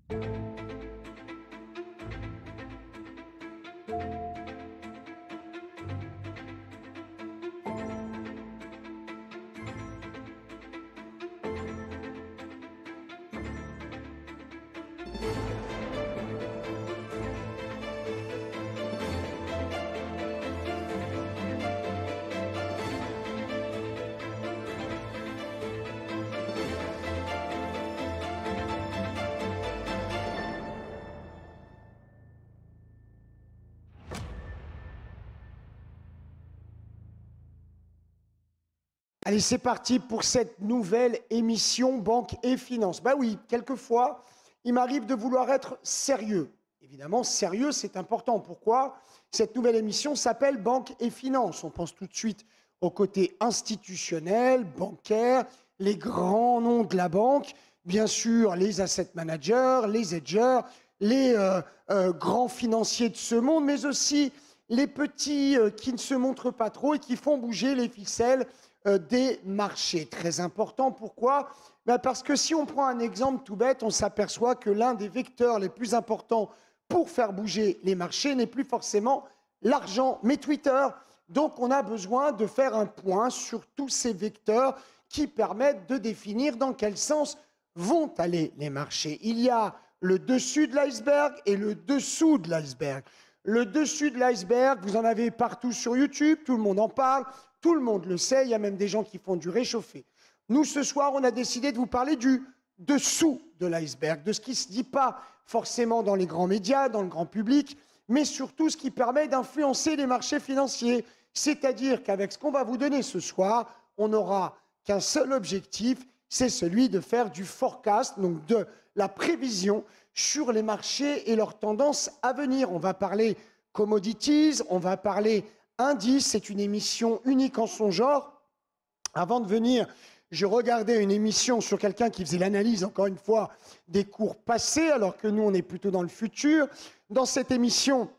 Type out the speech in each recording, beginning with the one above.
Allez, c'est parti pour cette nouvelle émission Banque et Finance. Bah oui, quelquefois, il m'arrive de vouloir être sérieux. Évidemment, sérieux, c'est important. Pourquoi? Cette nouvelle émission s'appelle Banque et Finance. On pense tout de suite au côté institutionnel, bancaire, les grands noms de la banque, bien sûr les asset managers, les hedgers, les grands financiers de ce monde, mais aussi les petits qui ne se montrent pas trop et qui font bouger les ficelles des marchés. Très important, pourquoi? Parce que si on prend un exemple tout bête, on s'aperçoit que l'un des vecteurs les plus importants pour faire bouger les marchés n'est plus forcément l'argent, mais Twitter. Donc on a besoin de faire un point sur tous ces vecteurs qui permettent de définir dans quel sens vont aller les marchés. Il y a le dessus de l'iceberg et le dessous de l'iceberg. Le dessus de l'iceberg, vous en avez partout sur YouTube, tout le monde en parle, tout le monde le sait, il y a même des gens qui font du réchauffé. Nous, ce soir, on a décidé de vous parler du dessous de l'iceberg, de ce qui ne se dit pas forcément dans les grands médias, dans le grand public, mais surtout ce qui permet d'influencer les marchés financiers. C'est-à-dire qu'avec ce qu'on va vous donner ce soir, on n'aura qu'un seul objectif, c'est celui de faire du forecast, donc de la prévision sur les marchés et leurs tendances à venir. On va parler commodities, on va parler indices, c'est une émission unique en son genre. Avant de venir, je regardais une émission sur quelqu'un qui faisait l'analyse, encore une fois, des cours passés, alors que nous, on est plutôt dans le futur. Dans cette émission,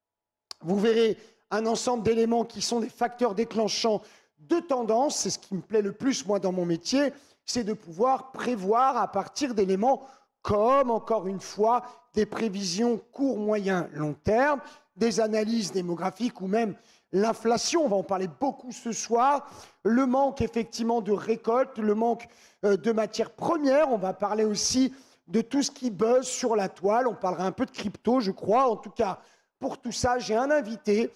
vous verrez un ensemble d'éléments qui sont des facteurs déclenchants de tendance. C'est ce qui me plaît le plus, moi, dans mon métier, c'est de pouvoir prévoir à partir d'éléments comme, encore une fois, des prévisions court, moyen, long terme, des analyses démographiques ou même l'inflation, on va en parler beaucoup ce soir, le manque effectivement de récolte, le manque de matières premières, on va parler aussi de tout ce qui buzz sur la toile, on parlera un peu de crypto, je crois. En tout cas, pour tout ça, j'ai un invité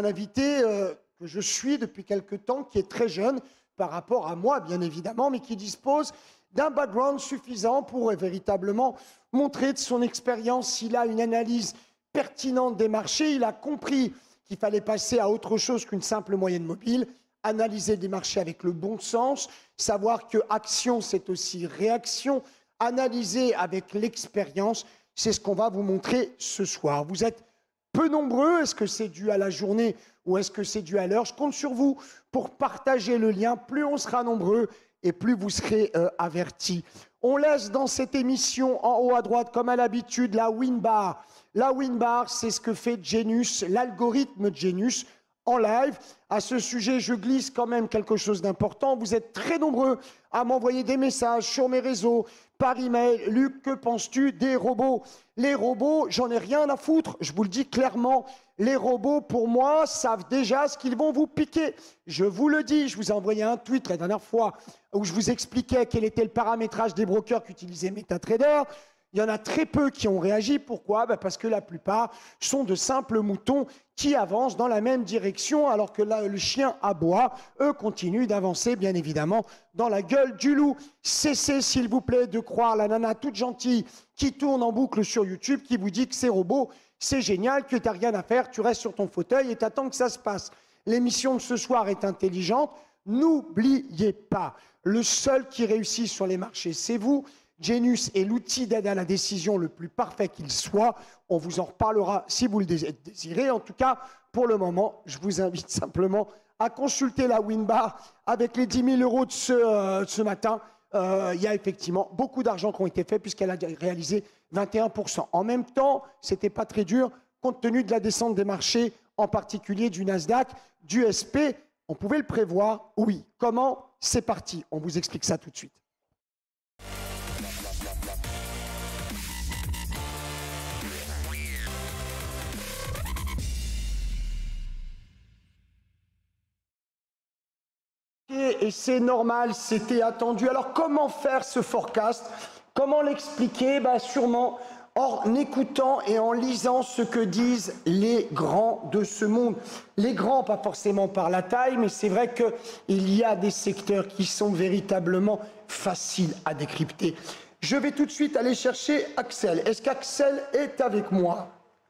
que je suis depuis quelque temps, qui est très jeune par rapport à moi, bien évidemment, mais qui dispose d'un background suffisant pour véritablement montrer de son expérience. Il a une analyse pertinente des marchés, il a compris qu'il fallait passer à autre chose qu'une simple moyenne mobile, analyser des marchés avec le bon sens, savoir que action, c'est aussi réaction, analyser avec l'expérience, c'est ce qu'on va vous montrer ce soir. Vous êtes peu nombreux, est-ce que c'est dû à la journée ou est-ce que c'est dû à l'heure? Je compte sur vous pour partager le lien, plus on sera nombreux et plus vous serez avertis. On laisse dans cette émission, en haut à droite, comme à l'habitude, la WinBar. La WinBar, c'est ce que fait Genius, l'algorithme Genius, en live. À ce sujet, je glisse quand même quelque chose d'important. Vous êtes très nombreux à m'envoyer des messages sur mes réseaux, par email. Luc, que penses-tu des robots? Les robots, j'en ai rien à foutre. Je vous le dis clairement, les robots, pour moi, savent déjà ce qu'ils vont vous piquer. Je vous le dis, je vous ai envoyé un tweet la dernière fois où je vous expliquais quel était le paramétrage des brokers qu'utilisait MetaTrader. Il y en a très peu qui ont réagi. Pourquoi? Parce que la plupart sont de simples moutons qui avancent dans la même direction alors que là, le chien aboie. Eux continuent d'avancer, bien évidemment, dans la gueule du loup. Cessez, s'il vous plaît, de croire la nana toute gentille qui tourne en boucle sur YouTube, qui vous dit que ces robots, c'est génial, que tu n'as rien à faire, tu restes sur ton fauteuil et tu attends que ça se passe. L'émission de ce soir est intelligente. N'oubliez pas, le seul qui réussit sur les marchés, c'est vous. Genius est l'outil d'aide à la décision le plus parfait qu'il soit. On vous en reparlera si vous le désirez. En tout cas, pour le moment, je vous invite simplement à consulter la WinBar avec les 10 000 € de ce matin. Il y a effectivement beaucoup d'argent qui ont été faits puisqu'elle a réalisé 21%. En même temps, ce n'était pas très dur compte tenu de la descente des marchés, en particulier du Nasdaq, du SP. On pouvait le prévoir, oui. Comment? C'est parti. On vous explique ça tout de suite. et c'est normal, c'était attendu. Alors comment faire ce forecast? Comment l'expliquer? Sûrement en écoutant et en lisant ce que disent les grands de ce monde. Les grands, pas forcément par la taille, mais c'est vrai qu'il y a des secteurs qui sont véritablement faciles à décrypter. Je vais tout de suite aller chercher Axel. Est-ce qu'Axel est avec moi?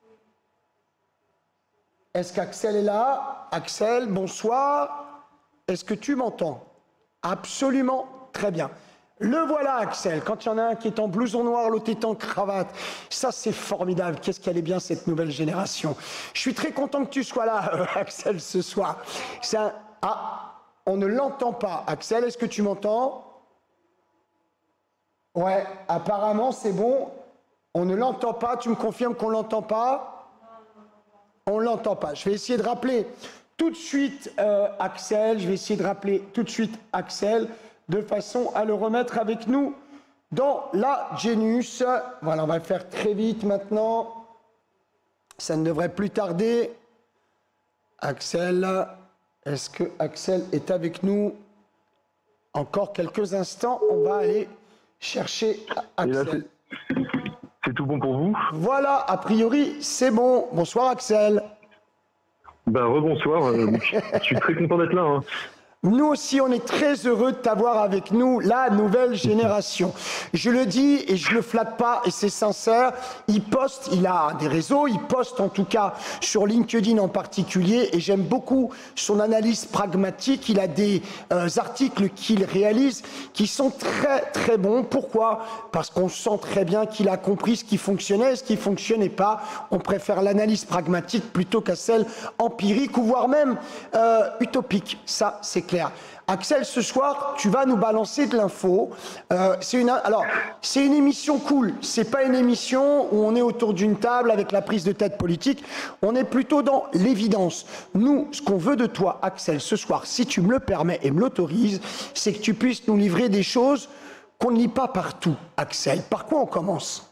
Est-ce qu'Axel est là? Axel, bonsoir. Est-ce que tu m'entends? Absolument, très bien. Le voilà, Axel. Quand il y en a un qui est en blouson noir, l'autre est en cravate. Ça, c'est formidable. Qu'est-ce qu'elle est bien, cette nouvelle génération. Je suis très content que tu sois là, Axel, ce soir. Ah, on ne l'entend pas. Axel, est-ce que tu m'entends? Ouais, apparemment, c'est bon. On ne l'entend pas. Tu me confirmes qu'on ne l'entend pas? On ne l'entend pas. Je vais essayer de rappeler tout de suite Axel. Je vais essayer de rappeler tout de suite Axel, de façon à le remettre avec nous dans la Genius. Voilà, on va le faire très vite maintenant. Ça ne devrait plus tarder. Axel, est-ce que Axel est avec nous? Encore quelques instants, on va aller chercher Axel. C'est tout bon pour vous? Voilà, a priori, c'est bon. Bonsoir Axel. Rebonsoir, je suis très content d'être là. Hein. Nous aussi, on est très heureux de t'avoir avec nous, la nouvelle génération. Je le dis et je le flatte pas, et c'est sincère, il poste, il a des réseaux, il poste en tout cas sur LinkedIn en particulier, et j'aime beaucoup son analyse pragmatique. Il a des articles qu'il réalise qui sont très très bons. Pourquoi? Parce qu'on sent très bien qu'il a compris ce qui fonctionnait et ce qui fonctionnait pas. On préfère l'analyse pragmatique plutôt qu'à celle empirique ou voire même utopique. Ça, c'est clair. Axel, ce soir, tu vas nous balancer de l'info. C'est une émission cool. C'est pas une émission où on est autour d'une table avec la prise de tête politique. On est plutôt dans l'évidence. Nous, ce qu'on veut de toi, Axel, ce soir, si tu me le permets et me l'autorises, c'est que tu puisses nous livrer des choses qu'on ne lit pas partout, Axel. Par quoi on commence?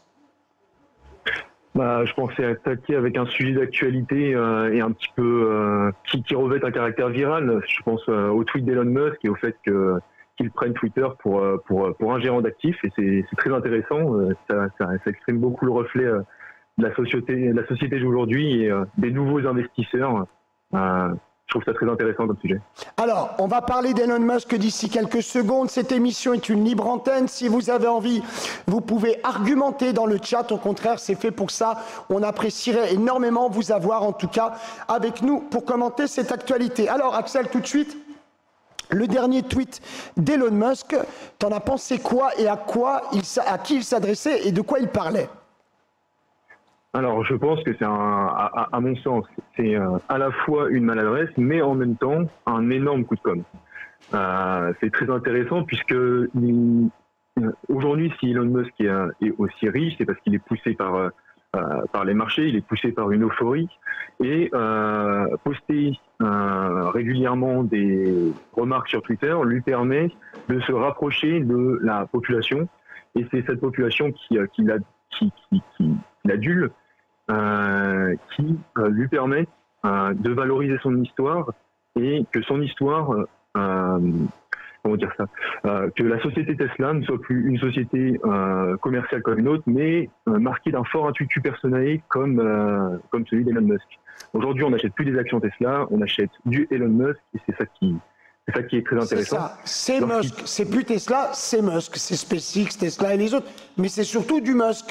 Je pensais attaquer avec un sujet d'actualité et un petit peu qui revêt un caractère viral. Je pense au tweet d'Elon Musk et au fait qu'il prenne Twitter pour un gérant d'actifs, et c'est très intéressant. Ça exprime beaucoup le reflet de la société d'aujourd'hui et des nouveaux investisseurs. Je trouve ça très intéressant comme sujet. Alors, on va parler d'Elon Musk d'ici quelques secondes. Cette émission est une libre antenne. Si vous avez envie, vous pouvez argumenter dans le chat. Au contraire, c'est fait pour ça. On apprécierait énormément vous avoir, en tout cas, avec nous pour commenter cette actualité. Alors, Axel, tout de suite, le dernier tweet d'Elon Musk, t'en as pensé quoi et à qui il s'adressait et de quoi il parlait? Alors, je pense que c'est à mon sens, c'est à la fois une maladresse, mais en même temps, un énorme coup de com'. C'est très intéressant puisque aujourd'hui, si Elon Musk est aussi riche, c'est parce qu'il est poussé par les marchés, il est poussé par une euphorie, et poster régulièrement des remarques sur Twitter lui permet de se rapprocher de la population, et c'est cette population qui l'adule, qui lui permettent de valoriser son histoire, et que son histoire, comment dire ça, que la société Tesla ne soit plus une société commerciale comme une autre, mais marquée d'un fort intuitu personnel comme celui d'Elon Musk. Aujourd'hui, on n'achète plus des actions Tesla, on achète du Elon Musk, et c'est ça qui est très intéressant. C'est ça, c'est Musk, c'est plus Tesla, c'est Musk, c'est SpaceX, Tesla et les autres, mais c'est surtout du Musk.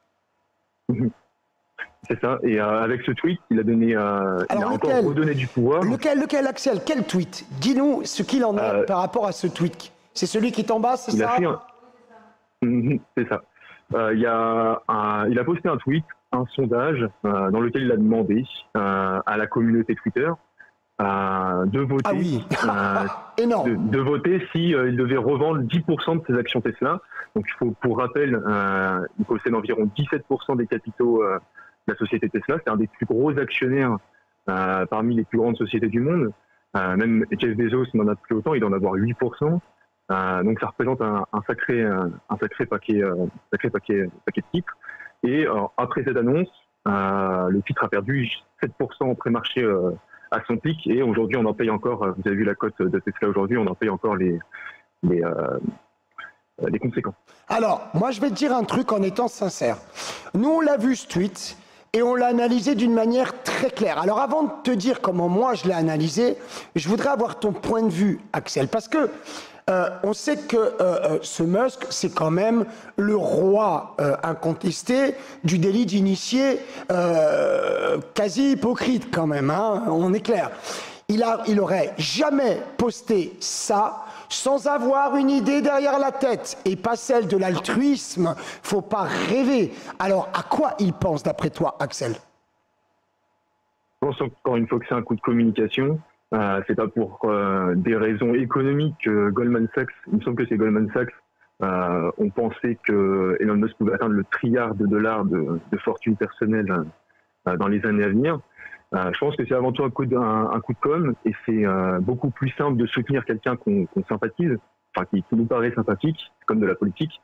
C'est ça, et avec ce tweet, il a donné, encore redonné du pouvoir. Lequel, Axel? Quel tweet? Dis-nous ce qu'il en est par rapport à ce tweet. C'est celui qui est en bas, c'est ça? C'est ça. Il a posté un tweet, un sondage, dans lequel il a demandé à la communauté Twitter de voter, de voter si il devait revendre 10% de ses actions Tesla. Donc, pour rappel, il possède environ 17% des capitaux la société Tesla. C'est un des plus gros actionnaires parmi les plus grandes sociétés du monde. Même Jeff Bezos n'en a plus autant, il doit en avoir 8%. Donc ça représente un sacré paquet de titres. Et après cette annonce, le titre a perdu 7% en pré-marché à son pic, et aujourd'hui on en paye encore, vous avez vu la cote de Tesla aujourd'hui, on en paye encore les conséquences. Alors, moi je vais te dire un truc en étant sincère. Nous on l'a vu ce tweet, et on l'a analysé d'une manière très claire. Alors avant de te dire comment moi je l'ai analysé, je voudrais avoir ton point de vue, Axel, parce que on sait que ce Musk, c'est quand même le roi incontesté du délit d'initié quasi hypocrite quand même, hein, on est clair. Il aurait jamais posté ça sans avoir une idée derrière la tête et pas celle de l'altruisme. Faut pas rêver. Alors, à quoi il pense d'après toi, Axel? Je pense encore une fois que c'est un coup de communication. C'est pas pour des raisons économiques que Goldman Sachs, il me semble que c'est Goldman Sachs, ont pensé que Elon Musk pouvait atteindre le trilliard de dollars de fortune personnelle dans les années à venir. Je pense que c'est avant tout un coup de com', et c'est beaucoup plus simple de soutenir quelqu'un qu'on sympathise, enfin qui nous paraît sympathique, comme de la politique,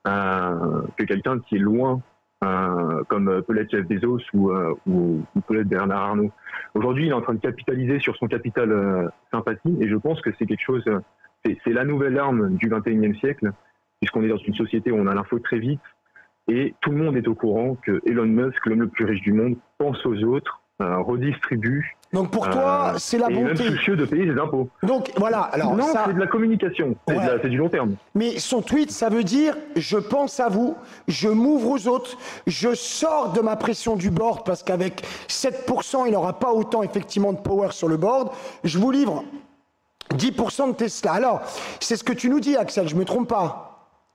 que quelqu'un qui est loin, comme peut l'être Jeff Bezos ou peut l'être Bernard Arnault. Aujourd'hui, il est en train de capitaliser sur son capital sympathie, et je pense que c'est quelque chose, c'est la nouvelle arme du 21e siècle, puisqu'on est dans une société où on a l'info très vite, et tout le monde est au courant que Elon Musk, l'homme le plus riche du monde, pense aux autres, redistribue. Donc pour toi, c'est la bonté. Et même soucieux de payer ses impôts. Donc voilà. Alors non, ça... c'est de la communication. C'est du long terme. Mais son tweet, ça veut dire je pense à vous, je m'ouvre aux autres, je sors de ma pression du board parce qu'avec 7%, il n'aura pas autant effectivement de power sur le board. Je vous livre 10% de Tesla. Alors, c'est ce que tu nous dis, Axel. Je me trompe pas?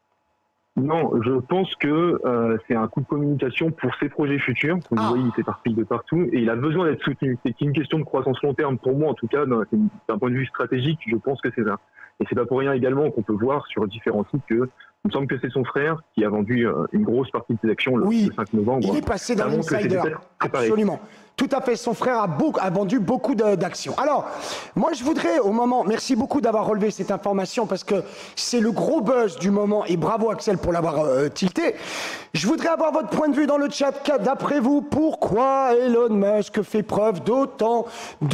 Non, je pense que c'est un coup de communication pour ses projets futurs. Vous voyez, il s'éparpille de partout et il a besoin d'être soutenu. C'est une question de croissance long terme pour moi, en tout cas, d'un point de vue stratégique, je pense que c'est ça. Et c'est pas pour rien également qu'on peut voir sur différents sites que il me semble que c'est son frère qui a vendu une grosse partie de ses actions le 5 novembre. Il est passé dans l'insider. Absolument. Tout à fait, son frère a vendu beaucoup d'actions. Alors, moi je voudrais au moment, merci beaucoup d'avoir relevé cette information parce que c'est le gros buzz du moment et bravo Axel pour l'avoir tilté. Je voudrais avoir votre point de vue dans le chat. D'après vous, pourquoi Elon Musk fait preuve d'autant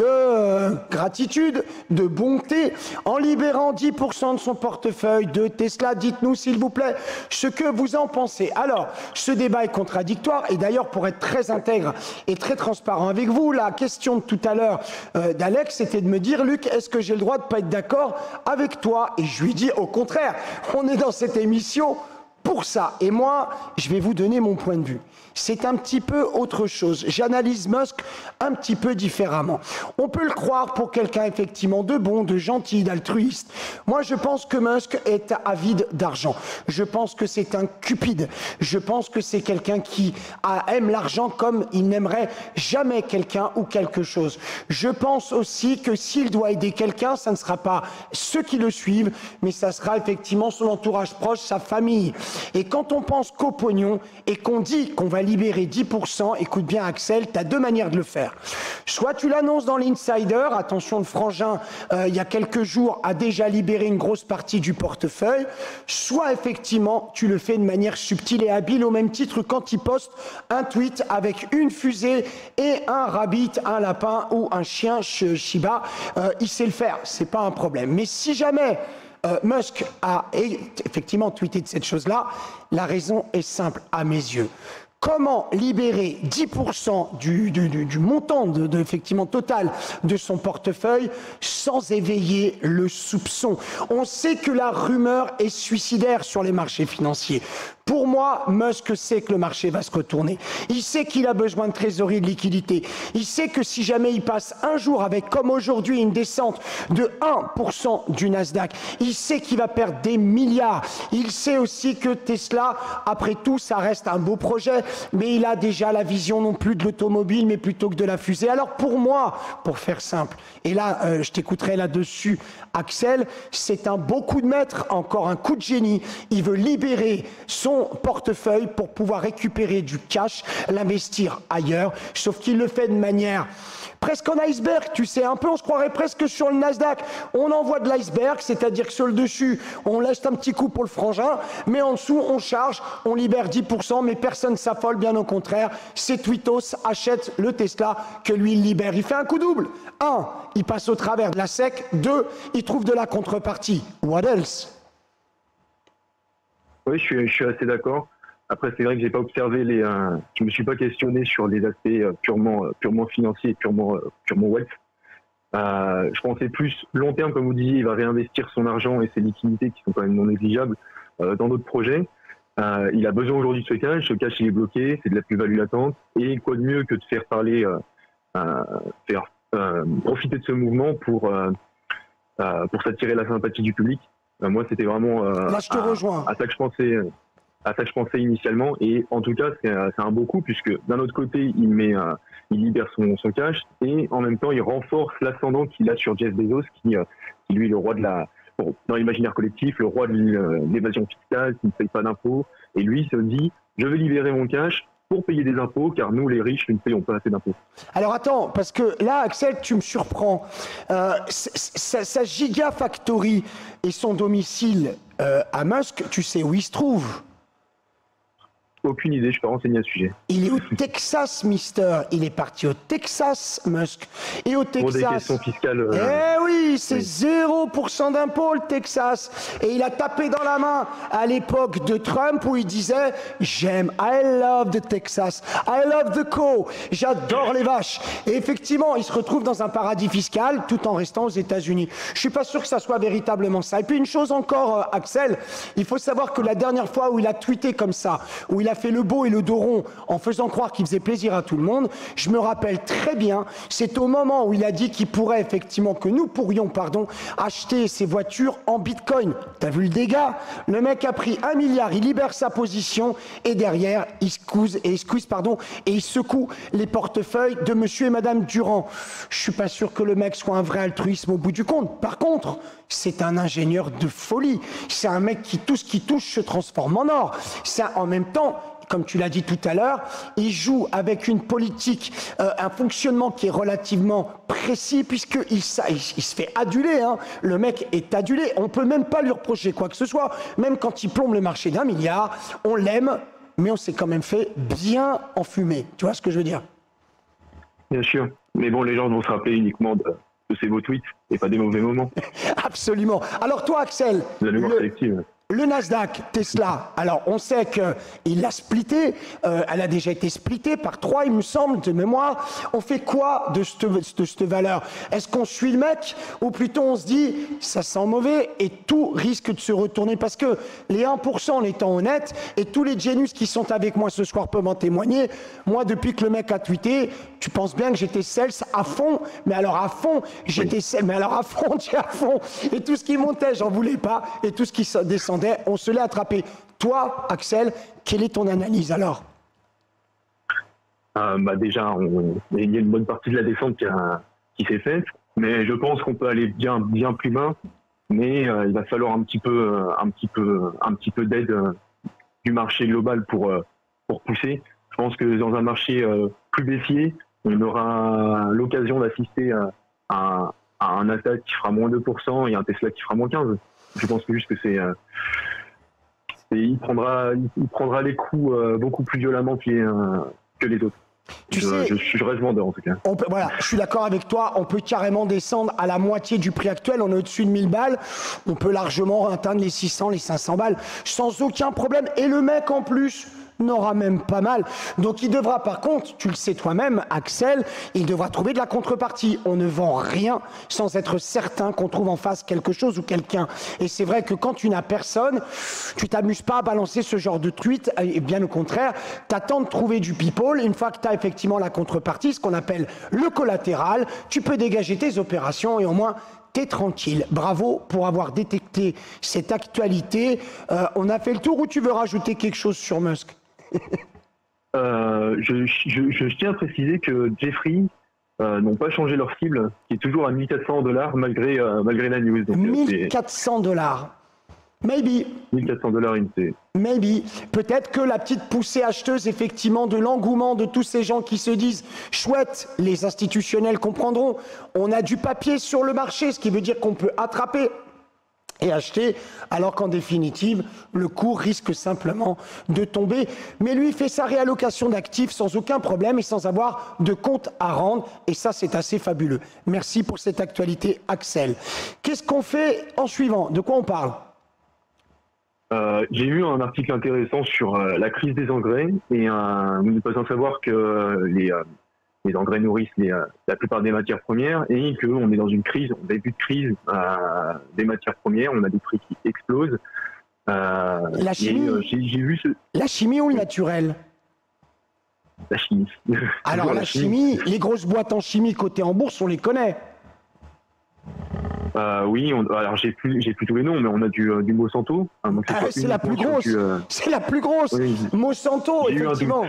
de gratitude, de bonté en libérant 10% de son portefeuille de Tesla? Dites-nous s'il vous plaît ce que vous en pensez. Alors, ce débat est contradictoire et d'ailleurs pour être très intègre et très transparent avec vous, la question de tout à l'heure d'Alex, c'était de me dire, Luc, est-ce que j'ai le droit de pas être d'accord avec toi? Et je lui dis, au contraire, on est dans cette émission pour ça. Et moi, je vais vous donner mon point de vue. C'est un petit peu autre chose. J'analyse Musk un petit peu différemment. On peut le croire pour quelqu'un effectivement de bon, de gentil, d'altruiste. Moi, je pense que Musk est avide d'argent. Je pense que c'est un cupide. Je pense que c'est quelqu'un qui aime l'argent comme il n'aimerait jamais quelqu'un ou quelque chose. Je pense aussi que s'il doit aider quelqu'un, ça ne sera pas ceux qui le suivent, mais ça sera effectivement son entourage proche, sa famille. Et quand on pense qu'au pognon et qu'on dit qu'on va libérer 10%, écoute bien Axel, tu as deux manières de le faire. Soit tu l'annonces dans l'insider, attention le frangin, il y a quelques jours, a déjà libéré une grosse partie du portefeuille, soit effectivement tu le fais de manière subtile et habile au même titre quand il poste un tweet avec une fusée et un rabbit, un lapin ou un chien Shiba, il sait le faire, c'est pas un problème. Mais si jamais Musk a effectivement tweeté de cette chose-là, la raison est simple à mes yeux. Comment libérer 10% du montant effectivement total de son portefeuille sans éveiller le soupçon? On sait que la rumeur est suicidaire sur les marchés financiers. Pour moi, Musk sait que le marché va se retourner. Il sait qu'il a besoin de trésorerie, de liquidité. Il sait que si jamais il passe un jour avec, comme aujourd'hui, une descente de 1% du Nasdaq, il sait qu'il va perdre des milliards. Il sait aussi que Tesla, après tout, ça reste un beau projet, mais il a déjà la vision non plus de l'automobile, mais plutôt que de la fusée. Alors pour moi, pour faire simple, et là, je t'écouterai là-dessus, Axel, c'est un beau coup de maître, encore un coup de génie. Il veut libérer son portefeuille pour pouvoir récupérer du cash, l'investir ailleurs, sauf qu'il le fait de manière presque en iceberg, tu sais, un peu, on se croirait presque sur le Nasdaq. On envoie de l'iceberg, c'est-à-dire que sur le dessus, on laisse un petit coup pour le frangin, mais en dessous, on charge, on libère 10%, mais personne ne s'affole, bien au contraire. Ces tweetos achètent le Tesla que lui, il libère. Il fait un coup double. 1, il passe au travers de la SEC. 2, il trouve de la contrepartie. What else? Oui, je suis assez d'accord. Après, c'est vrai que j'ai pas observé je me suis pas questionné sur les aspects purement financiers, purement wealth. Je pensais plus long terme, comme vous disiez, il va réinvestir son argent et ses liquidités qui sont quand même non négligeables dans d'autres projets. Il a besoin aujourd'hui de ce cash il est bloqué, c'est de la plus-value latente. Et quoi de mieux que de faire parler, profiter de ce mouvement pour s'attirer la sympathie du public. Moi, c'était vraiment Là, je te rejoins. À ça que je pensais initialement. Et en tout cas, c'est un beau coup puisque d'un autre côté, il libère son cash et en même temps, il renforce l'ascendant qu'il a sur Jeff Bezos, qui lui est le roi dans l'imaginaire collectif, le roi de l'évasion fiscale, qui ne paye pas d'impôts. Et lui se dit, je vais libérer mon cash pour payer des impôts, car nous, les riches, nous ne payons pas assez d'impôts. Alors attends, parce que là, Axel, tu me surprends. Sa Gigafactory et son domicile à Musk, tu sais où il se trouve? Aucune idée, je suis pas renseigné à ce sujet. Il est au Texas, mister. Il est parti au Texas, Musk. Et au Texas... Pour des questions fiscales... Eh oui, c'est 0% d'impôt, le Texas. Et il a tapé dans la main à l'époque de Trump où il disait « J'aime, I love the Texas, I love the cow, j'adore les vaches ». Et effectivement, il se retrouve dans un paradis fiscal tout en restant aux États-Unis. Je suis pas sûr que ça soit véritablement ça. Et puis une chose encore, Axel, il faut savoir que la dernière fois où il a tweeté comme ça, où il a fait le beau et le dos rond en faisant croire qu'il faisait plaisir à tout le monde, je me rappelle très bien, c'est au moment où il a dit qu'il pourrait effectivement, que nous pourrions, acheter ces voitures en bitcoin. T'as vu le dégât? Le mec a pris 1 milliard, il libère sa position et derrière, il secoue les portefeuilles de monsieur et madame Durand. Je suis pas sûr que le mec soit un vrai altruisme au bout du compte. Par contre, c'est un ingénieur de folie. C'est un mec qui, tout ce qui touche se transforme en or. Ça, en même temps, comme tu l'as dit tout à l'heure, il joue avec une politique, un fonctionnement qui est relativement précis, puisqu'il se fait aduler. Hein. Le mec est adulé. On ne peut même pas lui reprocher quoi que ce soit. Même quand il plombe le marché d'1 milliard, on l'aime, mais on s'est quand même fait bien enfumer. Tu vois ce que je veux dire? Bien sûr. Mais bon, les gens vont se rappeler uniquement de ces beaux tweets et pas des mauvais moments. Absolument. Alors toi, Axel, la mémoire sélective. Le Nasdaq, Tesla, alors on sait qu'il l'a splitté, elle a déjà été splittée par 3, il me semble, de mémoire. On fait quoi de cette valeur? Est-ce qu'on suit le mec ou plutôt on se dit ça sent mauvais et tout risque de se retourner? Parce que les 1%, en étant honnête, et tous les génius qui sont avec moi ce soir peuvent en témoigner, moi depuis que le mec a tweeté, tu penses bien que j'étais sales à fond, mais alors à fond, j'étais sales, mais alors à fond, et tout ce qui montait, j'en voulais pas, et tout ce qui descendait, on se l'est attrapé. Toi, Axel, quelle est ton analyse alors? Déjà, il y a une bonne partie de la descente qui s'est faite, mais je pense qu'on peut aller bien plus bas, mais il va falloir un petit peu d'aide du marché global pour pousser. Je pense que dans un marché plus baissier, on aura l'occasion d'assister à un Nasdaq qui fera moins 2% et un Tesla qui fera moins 15%. Je pense juste que il prendra les coups beaucoup plus violemment que les autres. Je reste vendeur en tout cas. Voilà, je suis d'accord avec toi, on peut carrément descendre à la moitié du prix actuel, on est au-dessus de 1000 balles, on peut largement atteindre les 600, les 500 balles, sans aucun problème. Et le mec en plus n'aura même pas mal. Donc il devra, par contre, tu le sais toi-même, Axel, il devra trouver de la contrepartie. On ne vend rien sans être certain qu'on trouve en face quelque chose ou quelqu'un. Et c'est vrai que quand tu n'as personne, tu t'amuses pas à balancer ce genre de tweet, et bien au contraire, t'attends de trouver du people. Une fois que tu as effectivement la contrepartie, ce qu'on appelle le collatéral, tu peux dégager tes opérations et au moins t'es tranquille. Bravo pour avoir détecté cette actualité. On a fait le tour, ou tu veux rajouter quelque chose sur Musk? Je tiens à préciser que Jeffrey n'ont pas changé leur cible, qui est toujours à $1400 malgré la news. Donc, $1400. Maybe. $1400 Maybe. Peut-être que la petite poussée acheteuse, effectivement, de l'engouement de tous ces gens qui se disent « Chouette, les institutionnels comprendront, on a du papier sur le marché, ce qui veut dire qu'on peut attraper et acheter, alors qu'en définitive, le cours risque simplement de tomber. Mais lui fait sa réallocation d'actifs sans aucun problème et sans avoir de compte à rendre. Et ça, c'est assez fabuleux. Merci pour cette actualité, Axel. Qu'est-ce qu'on fait en suivant? De quoi on parle? J'ai lu un article intéressant sur la crise des engrais et vous n'êtes pas sans savoir que les engrais nourrissent la plupart des matières premières et qu'on est dans une crise, en début de crise des matières premières, on a des prix qui explosent. La chimie, j'ai vu la chimie ou le naturel? La chimie. Alors la chimie, les grosses boîtes en chimie cotées en bourse, on les connaît. Oui, alors j'ai plus tous les noms, mais on a du Monsanto. C'est la plus grosse. C'est la plus grosse. Oui, Monsanto, effectivement.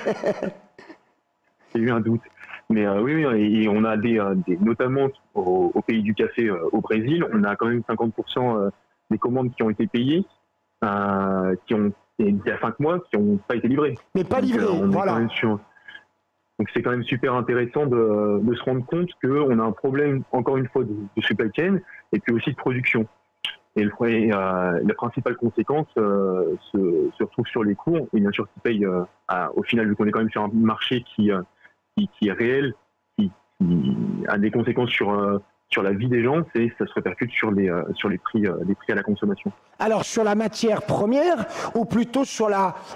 J'ai eu un doute. Mais oui, et on a notamment au pays du café, au Brésil, on a quand même 50% des commandes qui ont été payées, il y a 5 mois, qui n'ont pas été livrées. Mais pas livrées, voilà. Donc c'est quand même super intéressant de se rendre compte qu'on a un problème, encore une fois, de supply chain et puis aussi de production. Et la principale conséquence se retrouve sur les cours, et bien sûr qui paye, au final, vu qu'on est quand même sur un marché qui est réel, qui a des conséquences sur la vie des gens, ça se répercute sur les prix à la consommation. Alors sur la matière première ou plutôt sur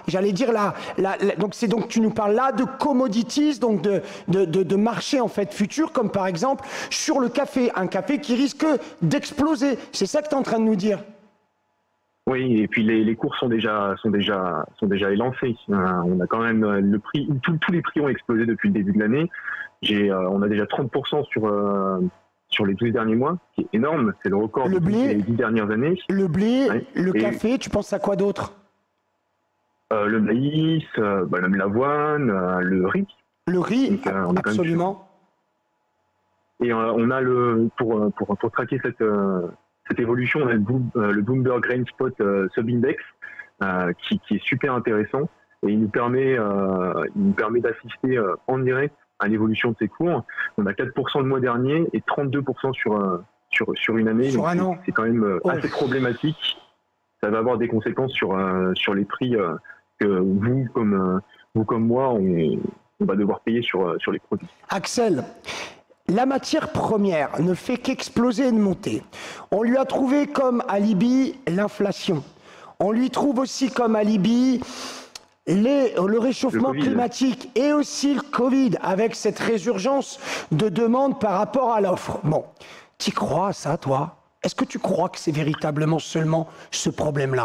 donc tu nous parles là de commodities, donc de marché en fait futur, comme par exemple sur le café, un café qui risque d'exploser. C'est ça que tu es en train de nous dire? Oui, et puis les cours sont déjà élancés. On a quand même le prix, tous les prix ont explosé depuis le début de l'année. On a déjà 30% sur les 12 derniers mois, qui est énorme, c'est le record des 10 dernières années. Le blé, le café, tu penses à quoi d'autre? Le maïs, même l'avoine, le riz. Le riz, absolument. Et on a pour traquer cette évolution, on a le Bloomberg Grain Spot Subindex, qui est super intéressant, et il nous permet d'assister en direct à l'évolution de ces cours. On a 4% le mois dernier et 32% sur une année. Sur un an. C'est quand même assez problématique. Ça va avoir des conséquences sur les prix que vous comme moi, on va devoir payer sur les produits. Axel, la matière première ne fait qu'exploser et de monter. On lui a trouvé comme alibi l'inflation. On lui trouve aussi comme alibi le réchauffement climatique et aussi le Covid, avec cette résurgence de demande par rapport à l'offre. Bon, t'y crois à ça, toi? Est-ce que tu crois que c'est véritablement seulement ce problème-là?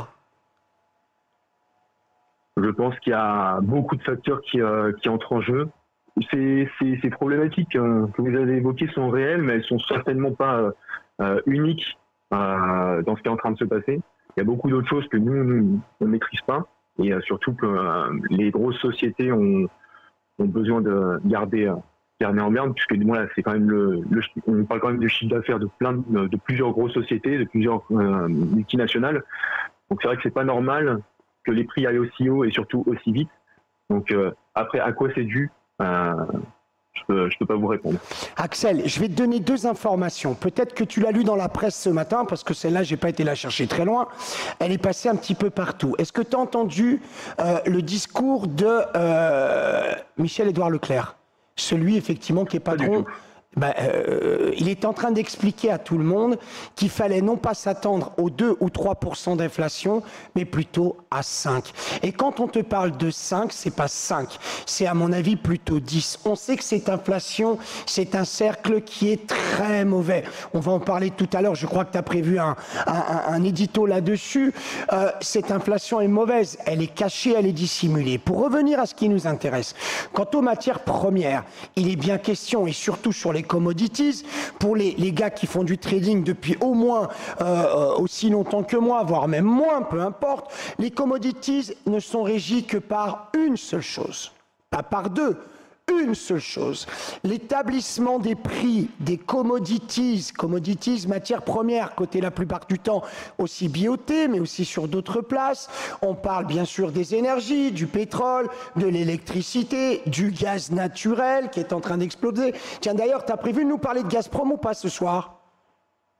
Je pense qu'il y a beaucoup de facteurs qui entrent en jeu. Ces problématiques que vous avez évoquées sont réelles, mais elles sont certainement pas uniques dans ce qui est en train de se passer. Il y a beaucoup d'autres choses que nous on ne maîtrise pas. Et surtout que les grosses sociétés ont besoin de garder en berne, puisque voilà, c'est quand même on parle quand même de chiffre d'affaires de plusieurs grosses sociétés, de plusieurs multinationales. Donc c'est vrai que c'est pas normal que les prix aillent aussi haut et surtout aussi vite. Donc après, à quoi c'est dû? Je peux pas vous répondre. Axel, je vais te donner 2 informations. Peut-être que tu l'as lu dans la presse ce matin, parce que celle-là, j'ai pas été la chercher très loin. Elle est passée un petit peu partout. Est-ce que tu as entendu le discours de Michel-Édouard Leclerc? Celui, effectivement, qui est patron. Il est en train d'expliquer à tout le monde qu'il fallait non pas s'attendre aux 2 ou 3% d'inflation, mais plutôt à 5. Et quand on te parle de 5, c'est pas 5, c'est à mon avis plutôt 10. On sait que cette inflation, c'est un cercle qui est très mauvais. On va en parler tout à l'heure, je crois que tu as prévu un édito là-dessus. Cette inflation est mauvaise, elle est cachée, elle est dissimulée. Pour revenir à ce qui nous intéresse, quant aux matières premières, il est bien question, et surtout sur les commodities, pour les gars qui font du trading depuis au moins aussi longtemps que moi, voire même moins, peu importe, les commodities ne sont régies que par une seule chose, pas par 2, une seule chose, l'établissement des prix des commodities, matières premières, cotées la plupart du temps aussi BOT, mais aussi sur d'autres places. On parle bien sûr des énergies, du pétrole, de l'électricité, du gaz naturel qui est en train d'exploser. Tiens, d'ailleurs, tu as prévu de nous parler de Gazprom ou pas ce soir?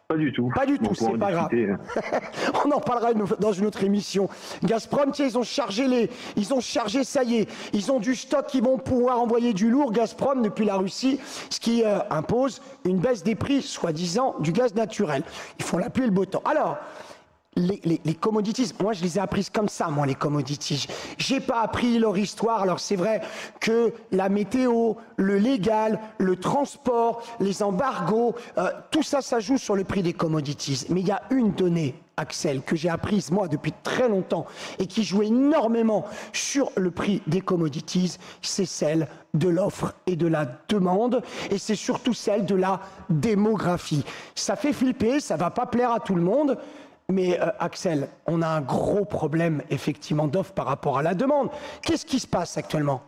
Pas du tout. Pas du tout, c'est pas grave. On en parlera dans une autre émission. Gazprom, tu sais, ils ont chargé, ça y est, ils ont du stock, ils vont pouvoir envoyer du lourd, Gazprom, depuis la Russie, ce qui impose une baisse des prix, soi-disant, du gaz naturel. Ils font la pluie et le beau temps. Alors, les commodities, moi je les ai apprises comme ça, moi les commodities. J'ai pas appris leur histoire. Alors c'est vrai que la météo, le légal, le transport, les embargos, tout ça, ça joue sur le prix des commodities. Mais il y a une donnée, Axel, que j'ai apprise moi depuis très longtemps et qui joue énormément sur le prix des commodities, c'est celle de l'offre et de la demande, et c'est surtout celle de la démographie. Ça fait flipper, ça va pas plaire à tout le monde. Mais Axel, on a un gros problème effectivement d'offre par rapport à la demande. Qu'est-ce qui se passe actuellement?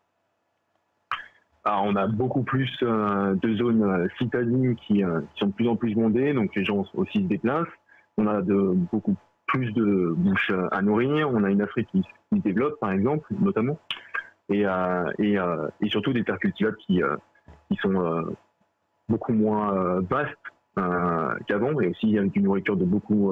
On a beaucoup plus de zones citadines qui sont de plus en plus bondées, donc les gens aussi se déplacent. On a beaucoup plus de bouches à nourrir. On a une Afrique qui se développe, par exemple, notamment, et surtout des terres cultivables qui sont beaucoup moins vastes qu'avant, et aussi avec une nourriture de beaucoup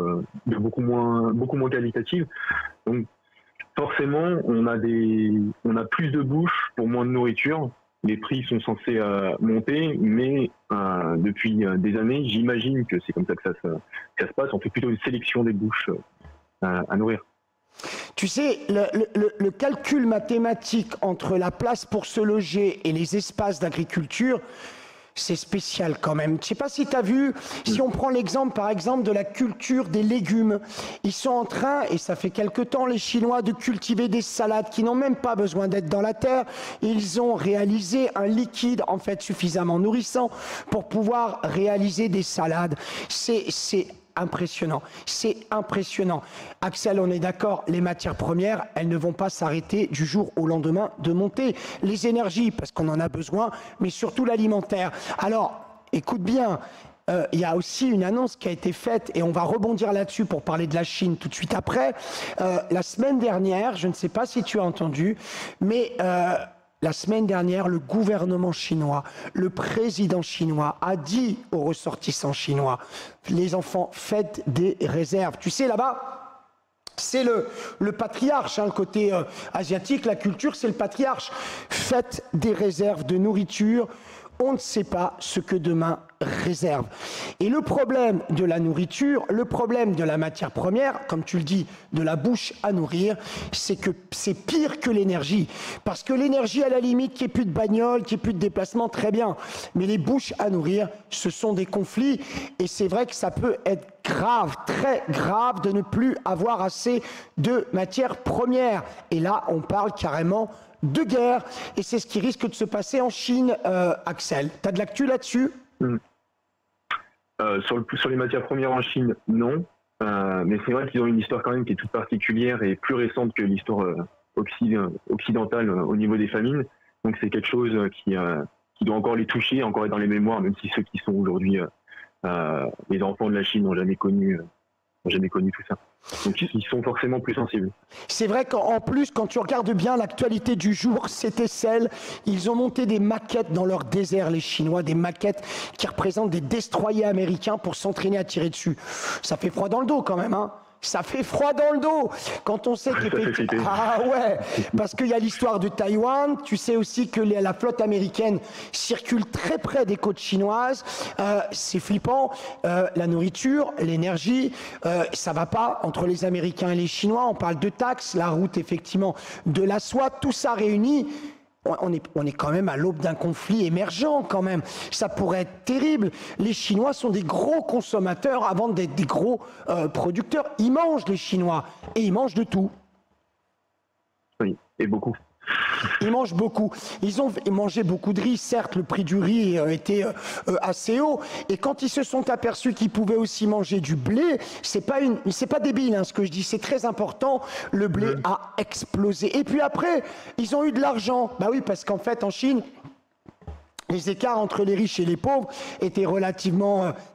moins qualitative. Donc forcément, on a plus de bouches pour moins de nourriture. Les prix sont censés monter, mais depuis des années, j'imagine que c'est comme ça que ça se passe. On fait plutôt une sélection des bouches à nourrir. Tu sais, le calcul mathématique entre la place pour se loger et les espaces d'agriculture, c'est spécial quand même. Je ne sais pas si tu as vu, si on prend l'exemple par exemple de la culture des légumes, ils sont en train, et ça fait quelque temps les Chinois, de cultiver des salades qui n'ont même pas besoin d'être dans la terre. Ils ont réalisé un liquide en fait suffisamment nourrissant pour pouvoir réaliser des salades. C'est impressionnant, c'est impressionnant. Axel, on est d'accord, les matières premières, elles ne vont pas s'arrêter du jour au lendemain de monter. Les énergies, parce qu'on en a besoin, mais surtout l'alimentaire. Alors, écoute bien, il y a aussi une annonce qui a été faite, et on va rebondir là-dessus pour parler de la Chine tout de suite après. La semaine dernière, je ne sais pas si tu as entendu, mais la semaine dernière, le gouvernement chinois, le président chinois a dit aux ressortissants chinois, les enfants, faites des réserves. Tu sais, là-bas, c'est le patriarche, hein, le côté asiatique, la culture, c'est le patriarche. Faites des réserves de nourriture. On ne sait pas ce que demain réserve. Et le problème de la nourriture, le problème de la matière première, comme tu le dis, de la bouche à nourrir, c'est que c'est pire que l'énergie. Parce que l'énergie, à la limite, qu'il n'y ait plus de bagnole, qu'il n'y ait plus de déplacement, très bien. Mais les bouches à nourrir, ce sont des conflits. Et c'est vrai que ça peut être grave, très grave, de ne plus avoir assez de matières premières. Et là, on parle carrément de guerre, et c'est ce qui risque de se passer en Chine, Axel. Tu as de l'actu là-dessus? Sur les matières premières en Chine, non. Mais c'est vrai qu'ils ont une histoire quand même qui est toute particulière et plus récente que l'histoire occidentale au niveau des famines. Donc c'est quelque chose qui doit encore les toucher, encore être dans les mémoires, même si ceux qui sont aujourd'hui les enfants de la Chine n'ont jamais connu tout ça. Donc ils sont forcément plus sensibles. C'est vrai qu'en plus, quand tu regardes bien l'actualité du jour, c'était celle, ils ont monté des maquettes dans leur désert, les Chinois, des maquettes qui représentent des destroyers américains pour s'entraîner à tirer dessus. Ça fait froid dans le dos quand même, hein. Ça fait froid dans le dos quand on sait que... Ah ouais, parce qu'il y a l'histoire de Taïwan, tu sais aussi que la flotte américaine circule très près des côtes chinoises, c'est flippant, la nourriture, l'énergie, ça va pas entre les Américains et les Chinois, on parle de taxes, la route effectivement de la soie, tout ça réuni. On est quand même à l'aube d'un conflit émergent quand même. Ça pourrait être terrible. Les Chinois sont des gros consommateurs avant d'être des gros producteurs. Ils mangent les Chinois et ils mangent de tout. Oui, et beaucoup. Ils mangent beaucoup. Ils ont mangé beaucoup de riz. Certes, le prix du riz était assez haut. Et quand ils se sont aperçus qu'ils pouvaient aussi manger du blé, c'est pas débile hein, ce que je dis. C'est très important. Le blé a explosé. Et puis après, ils ont eu de l'argent. Bah oui, parce qu'en fait, en Chine, les écarts entre les riches et les pauvres étaient relativement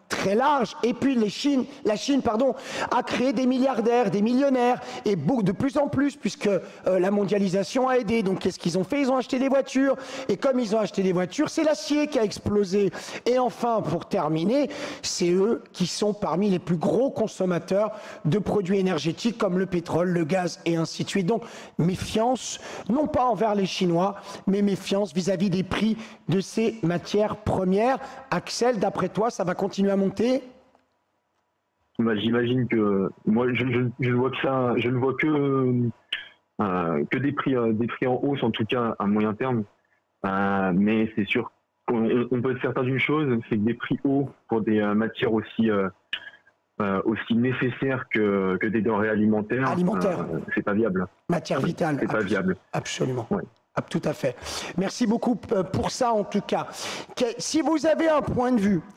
très large. Et puis la Chine a créé des milliardaires, des millionnaires, et de plus en plus, puisque la mondialisation a aidé. Donc qu'est-ce qu'ils ont fait? Ils ont acheté des voitures. Et comme ils ont acheté des voitures, c'est l'acier qui a explosé. Et enfin, pour terminer, c'est eux qui sont parmi les plus gros consommateurs de produits énergétiques comme le pétrole, le gaz et ainsi de suite. Donc méfiance, non pas envers les Chinois, mais méfiance vis-à-vis des prix de ces matières premières. Axel, d'après toi, ça va continuer à monter? Bah, j'imagine que moi je ne vois que ça, je ne vois que des prix en hausse, en tout cas à moyen terme. Mais c'est sûr qu'on peut être certain d'une chose, c'est que des prix hauts pour des matières aussi nécessaires que des denrées alimentaires, c'est pas viable. Matière vitale. C'est pas viable. Absolument. Ouais. Ah, tout à fait. Merci beaucoup pour ça en tout cas. Si vous avez un point de vue,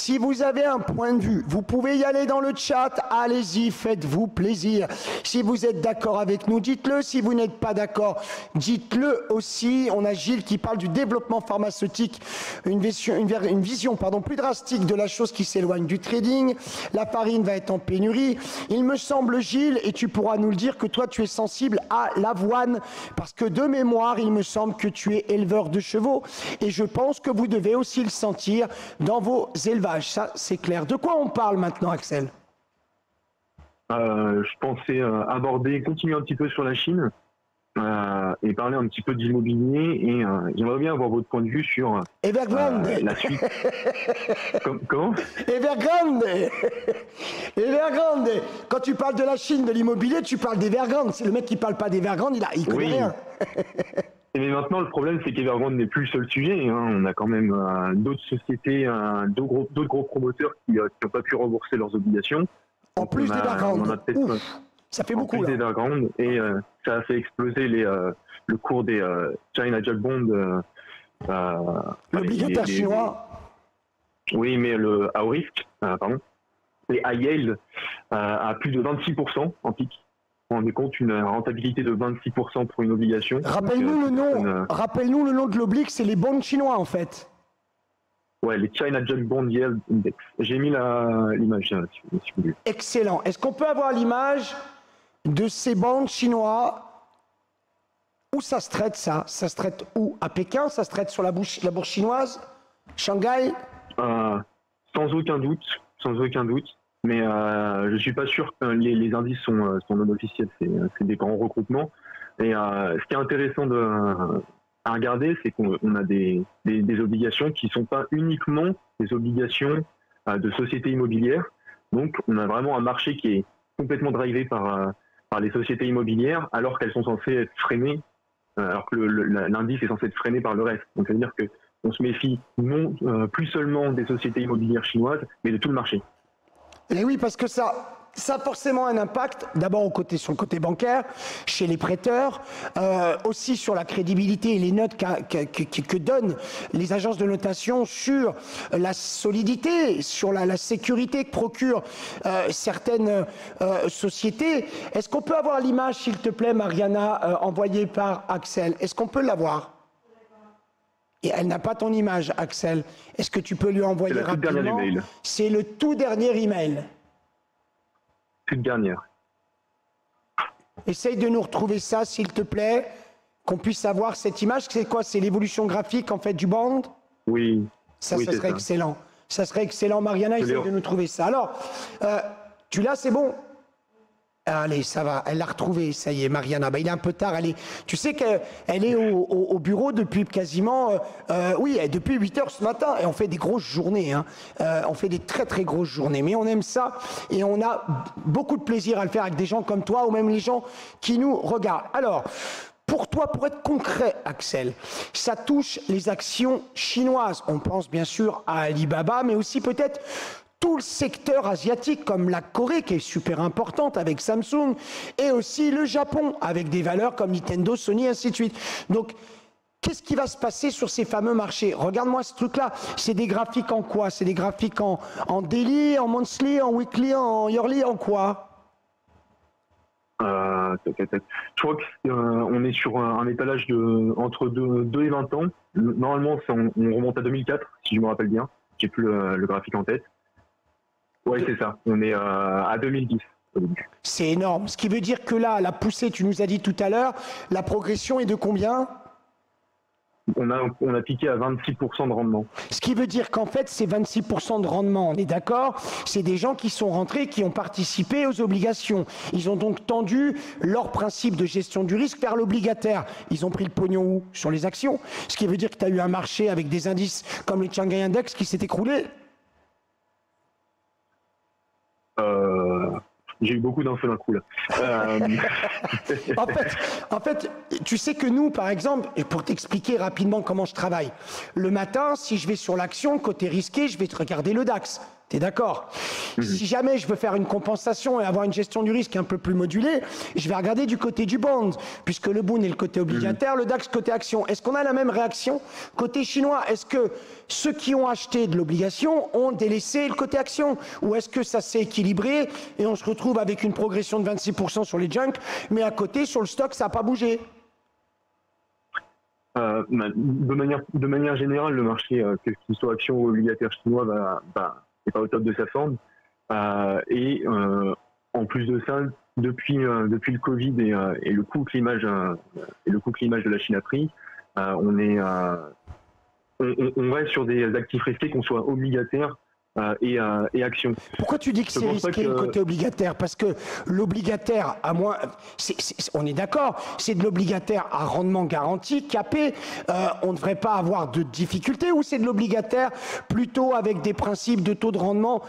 vous pouvez y aller dans le chat, allez-y, faites-vous plaisir. Si vous êtes d'accord avec nous, dites-le. Si vous n'êtes pas d'accord, dites-le aussi. On a Gilles qui parle du développement pharmaceutique, une vision plus drastique de la chose qui s'éloigne du trading. La farine va être en pénurie. Il me semble, Gilles, et tu pourras nous le dire, que toi tu es sensible à l'avoine, parce que de mémoire, il me semble que tu es éleveur de chevaux et je pense que vous devez aussi le sentir dans vos élevages. Ça, c'est clair. De quoi on parle maintenant, Axel? Je pensais continuer un petit peu sur la Chine et parler un petit peu d'immobilier et j'aimerais bien avoir votre point de vue sur Evergrande. La suite. Comment? Evergrande. Evergrande. Quand tu parles de la Chine, de l'immobilier, tu parles d'Evergrande. C'est le mec qui parle pas d'Evergrande, il connaît rien. Mais maintenant, le problème, c'est qu'Evergrande n'est plus le seul sujet. Hein. On a quand même d'autres sociétés, d'autres gros promoteurs qui n'ont pas pu rembourser leurs obligations. En plus d'Evergrande. Ça fait beaucoup. En plus d'Evergrande. Et ça a fait exploser le cours des China Junk Bond. L'obligataire chinois. Oui, mais le à haut risque, les high yield à plus de 26% en pic. On rendez compte une rentabilité de 26% pour une obligation. Rappelle-nous le nom de l'oblig, c'est les bonds chinois en fait. Ouais, les China Junk Bond Yield Index. J'ai mis l'image là, si vous voulez. Excellent. Est-ce qu'on peut avoir l'image de ces bonds chinois? Où ça se traite ça? Ça se traite où? À Pékin? Ça se traite sur la bourse chinoise? Shanghai? Sans aucun doute. Mais je suis pas sûr que les indices sont non officiels, c'est des grands regroupements. Et ce qui est intéressant à regarder, c'est qu'on a des obligations qui sont pas uniquement des obligations de sociétés immobilières. Donc on a vraiment un marché qui est complètement drivé par les sociétés immobilières, alors qu'elles sont censées être freinées, alors que l'indice est censé être freiné par le reste. Donc ça veut dire qu'on se méfie non plus seulement des sociétés immobilières chinoises, mais de tout le marché. Et oui, parce que ça a forcément un impact, d'abord sur le côté bancaire, chez les prêteurs, aussi sur la crédibilité et les notes que donnent les agences de notation sur la solidité, sur la sécurité que procurent certaines sociétés. Est-ce qu'on peut avoir l'image, s'il te plaît, Mariana, envoyée par Axel? Est-ce qu'on peut l'avoir? Et elle n'a pas ton image, Axel. Est-ce que tu peux lui envoyer rapidement? C'est le tout dernier email. Toute dernière. Essaye de nous retrouver ça, s'il te plaît, qu'on puisse avoir cette image. C'est quoi? C'est l'évolution graphique, en fait, du band? Oui. Ça serait excellent. Ça serait excellent. Mariana, essaye de nous trouver ça. Alors, tu l'as, c'est bon? Allez, ça va, elle l'a retrouvé, ça y est, Mariana. Il est un peu tard, tu sais qu'elle est au bureau depuis quasiment, depuis 8 heures ce matin, et on fait des grosses journées, hein. On fait des très très grosses journées, mais on aime ça, et on a beaucoup de plaisir à le faire avec des gens comme toi, ou même les gens qui nous regardent. Alors, pour toi, pour être concret, Axel, ça touche les actions chinoises. On pense bien sûr à Alibaba, mais aussi peut-être tout le secteur asiatique, comme la Corée, qui est super importante avec Samsung, et aussi le Japon, avec des valeurs comme Nintendo, Sony, ainsi de suite. Donc, qu'est-ce qui va se passer sur ces fameux marchés? Regarde-moi ce truc-là. C'est des graphiques en quoi? C'est des graphiques en daily, en monthly, en weekly, en yearly, en quoi? Je crois qu'on est sur un étalage entre 2 et 20 ans. Normalement, on remonte à 2004, si je me rappelle bien. J'ai plus le graphique en tête. Ouais, c'est ça. On est à 2010 au début. C'est énorme. Ce qui veut dire que là, la poussée, tu nous as dit tout à l'heure, la progression est de combien ? On a piqué à 26% de rendement. Ce qui veut dire qu'en fait, ces 26% de rendement, on est d'accord, c'est des gens qui sont rentrés, qui ont participé aux obligations. Ils ont donc tendu leur principe de gestion du risque vers l'obligataire. Ils ont pris le pognon où ? Sur les actions. Ce qui veut dire que tu as eu un marché avec des indices comme les Shanghai Index qui s'est écroulé. J'ai eu beaucoup d'infos d'un coup là. En fait, tu sais que nous, par exemple, et pour t'expliquer rapidement comment je travaille, le matin, si je vais sur l'action, côté risqué, je vais te regarder le DAX. T'es d'accord ? Si jamais je veux faire une compensation et avoir une gestion du risque un peu plus modulée, je vais regarder du côté du bond, puisque le bond est le côté obligataire, le DAX côté action. Est-ce qu'on a la même réaction côté chinois ? Est-ce que ceux qui ont acheté de l'obligation ont délaissé le côté action ? Ou est-ce que ça s'est équilibré et on se retrouve avec une progression de 26% sur les junks, mais à côté, sur le stock, ça n'a pas bougé ? De manière générale, le marché, que ce soit action ou obligataire chinois, n'est pas au top de sa forme. En plus de ça, depuis le Covid et le coût que l'image de la Chine a pris, on reste sur des actifs risqués, qu'on soit obligataire et actions. Pourquoi tu dis que c'est risqué le côté obligataire ? Parce que l'obligataire, à moins, on est d'accord, c'est de l'obligataire à rendement garanti, capé, on ne devrait pas avoir de difficultés, ou c'est de l'obligataire plutôt avec des principes de taux de rendement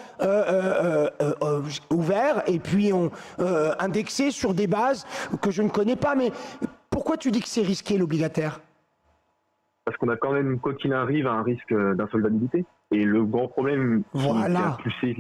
ouverts et puis indexés sur des bases que je ne connais pas. Mais pourquoi tu dis que c'est risqué l'obligataire ? Parce qu'on a quand même, quoi qu'il arrive, un risque d'insolvabilité. Et le grand problème qui a poussé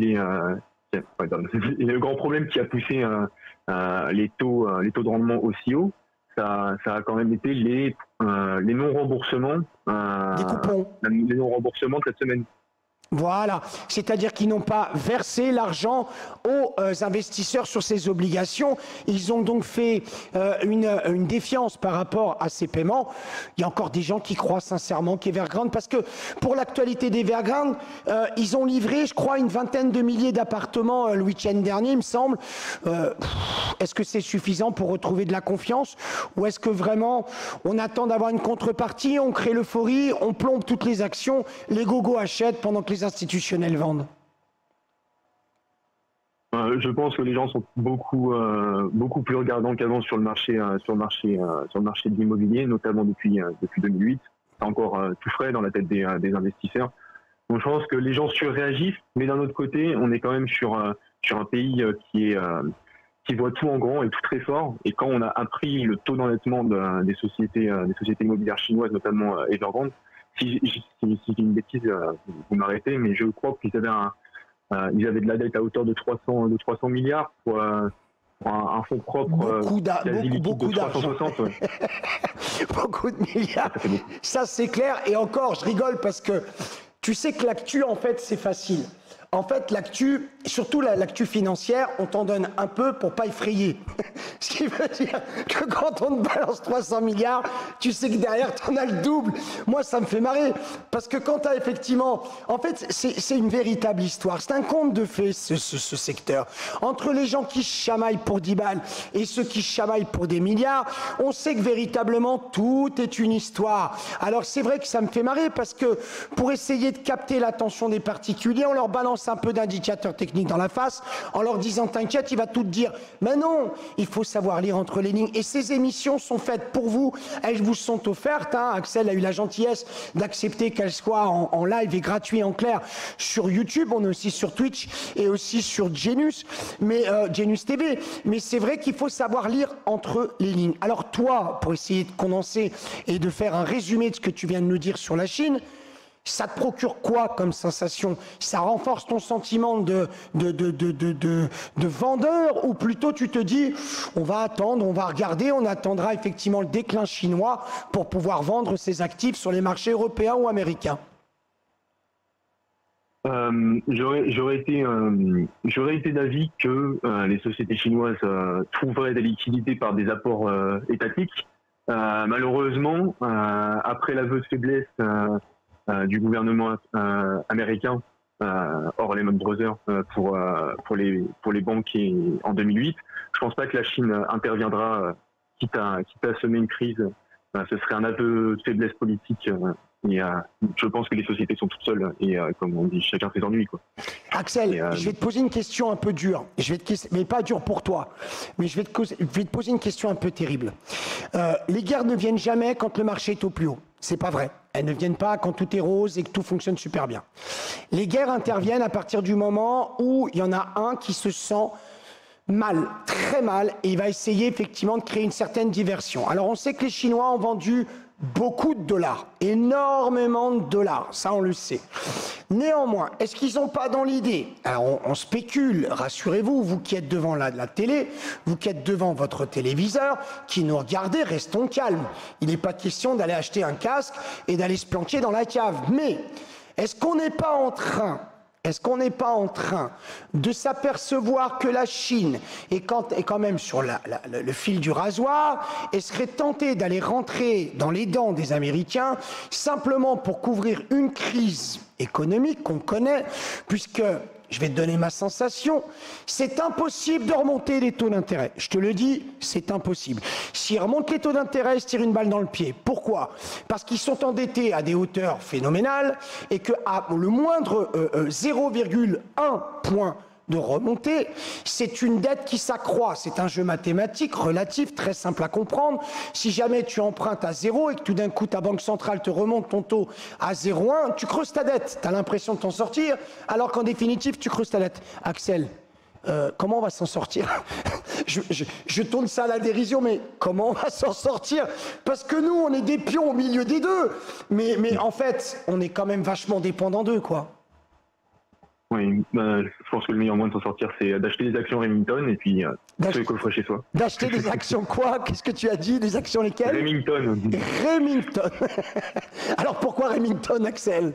les taux de rendement aussi haut, ça a quand même été les non-remboursements des coupons. Les non-remboursements de cette semaine. Voilà, c'est-à-dire qu'ils n'ont pas versé l'argent aux investisseurs sur ces obligations. Ils ont donc fait une défiance par rapport à ces paiements. Il y a encore des gens qui croient sincèrement qu'Evergrande, parce que pour l'actualité d'Evergrande, ils ont livré, je crois, une vingtaine de milliers d'appartements le week-end dernier, il me semble. Est-ce que c'est suffisant pour retrouver de la confiance, ou est-ce que vraiment on attend d'avoir une contrepartie, on crée l'euphorie, on plombe toutes les actions, les gogos achètent pendant que les institutionnels vendent? Je pense que les gens sont beaucoup plus regardants qu'avant sur le marché de l'immobilier, notamment depuis 2008. C'est encore tout frais dans la tête des investisseurs. Donc je pense que les gens surréagissent, mais d'un autre côté, on est quand même sur un pays qui voit tout en grand et tout très fort. Et quand on a appris le taux d'endettement des sociétés immobilières chinoises, notamment Evergrande, si j'ai une bêtise, vous m'arrêtez, mais je crois qu'ils avaient de la dette à hauteur de 300 milliards pour un fonds propre beaucoup de 360. Ouais. Beaucoup de milliards. Ça, c'est clair. Et encore, je rigole parce que tu sais que l'actu, en fait, c'est facile. En fait, l'actu, surtout l'actu financière, on t'en donne un peu pour pas effrayer. Ce qui veut dire que quand on te balance 300 milliards, tu sais que derrière, t'en as le double. Moi, ça me fait marrer. Parce que quand t'as effectivement... En fait, c'est une véritable histoire. C'est un conte de fées, ce secteur. Entre les gens qui chamaillent pour 10 balles et ceux qui chamaillent pour des milliards, on sait que véritablement, tout est une histoire. Alors, c'est vrai que ça me fait marrer parce que pour essayer de capter l'attention des particuliers, on leur balance un peu d'indicateurs techniques dans la face en leur disant t'inquiète, il va tout te dire. Mais non, il faut savoir lire entre les lignes. Et ces émissions sont faites pour vous. Elles vous sont offertes. Axel a eu la gentillesse d'accepter qu'elles soient en live et gratuit en clair sur YouTube. On est aussi sur Twitch et aussi sur Genius TV. Mais c'est vrai qu'il faut savoir lire entre les lignes. Alors toi, pour essayer de condenser et de faire un résumé de ce que tu viens de nous dire sur la Chine, ça te procure quoi comme sensation? Ça renforce ton sentiment de vendeur, ou plutôt tu te dis on va attendre, on va regarder, on attendra effectivement le déclin chinois pour pouvoir vendre ses actifs sur les marchés européens ou américains? J'aurais été d'avis que les sociétés chinoises trouveraient des liquidités par des apports étatiques. Malheureusement, après l'aveu de faiblesse du gouvernement américain hors Lehman Brothers, pour les banques en 2008. Je pense pas que la Chine interviendra, quitte à semer une crise. Ce serait un aveu de faiblesse politique. Je pense que les sociétés sont toutes seules et comme on dit, chacun ses ennuis, quoi. Axel, je vais te poser une question un peu dure, mais pas dure pour toi, mais je vais te poser une question un peu terrible. Les guerres ne viennent jamais quand le marché est au plus haut. C'est pas vrai. Elles ne viennent pas quand tout est rose et que tout fonctionne super bien. Les guerres interviennent à partir du moment où il y en a un qui se sent mal, très mal, et il va essayer effectivement de créer une certaine diversion. Alors on sait que les Chinois ont vendu beaucoup de dollars, énormément de dollars, ça on le sait. Néanmoins, est-ce qu'ils n'ont pas dans l'idée, alors on spécule, rassurez-vous, vous qui êtes devant la télé, vous qui êtes devant votre téléviseur, qui nous regardez, restons calmes. Il n'est pas question d'aller acheter un casque et d'aller se planquer dans la cave. Mais est-ce qu'on n'est pas en train de s'apercevoir que la Chine est quand même sur le fil du rasoir et serait tentée d'aller rentrer dans les dents des Américains simplement pour couvrir une crise économique qu'on connaît, puisque, je vais te donner ma sensation, c'est impossible de remonter les taux d'intérêt. Je te le dis, c'est impossible. S'ils remontent les taux d'intérêt, ils se tirent une balle dans le pied. Pourquoi? Parce qu'ils sont endettés à des hauteurs phénoménales et qu'à le moindre 0,1 point de remontée, c'est une dette qui s'accroît. C'est un jeu mathématique relatif, très simple à comprendre. Si jamais tu empruntes à 0 et que tout d'un coup ta banque centrale te remonte ton taux à 0,1, tu creuses ta dette. Tu as l'impression de t'en sortir, alors qu'en définitive, tu creuses ta dette. Axel, comment on va s'en sortir? je tourne ça à la dérision, mais comment on va s'en sortir? Parce que nous, on est des pions au milieu des deux. Mais en fait, on est quand même vachement dépendants d'eux, quoi. Oui, je pense que le meilleur moyen de s'en sortir, c'est d'acheter des actions Remington et puis se coffrer chez soi. D'acheter des actions quoi? Qu'est-ce que tu as dit? Des actions lesquelles? Remington. Remington. Alors pourquoi Remington, Axel?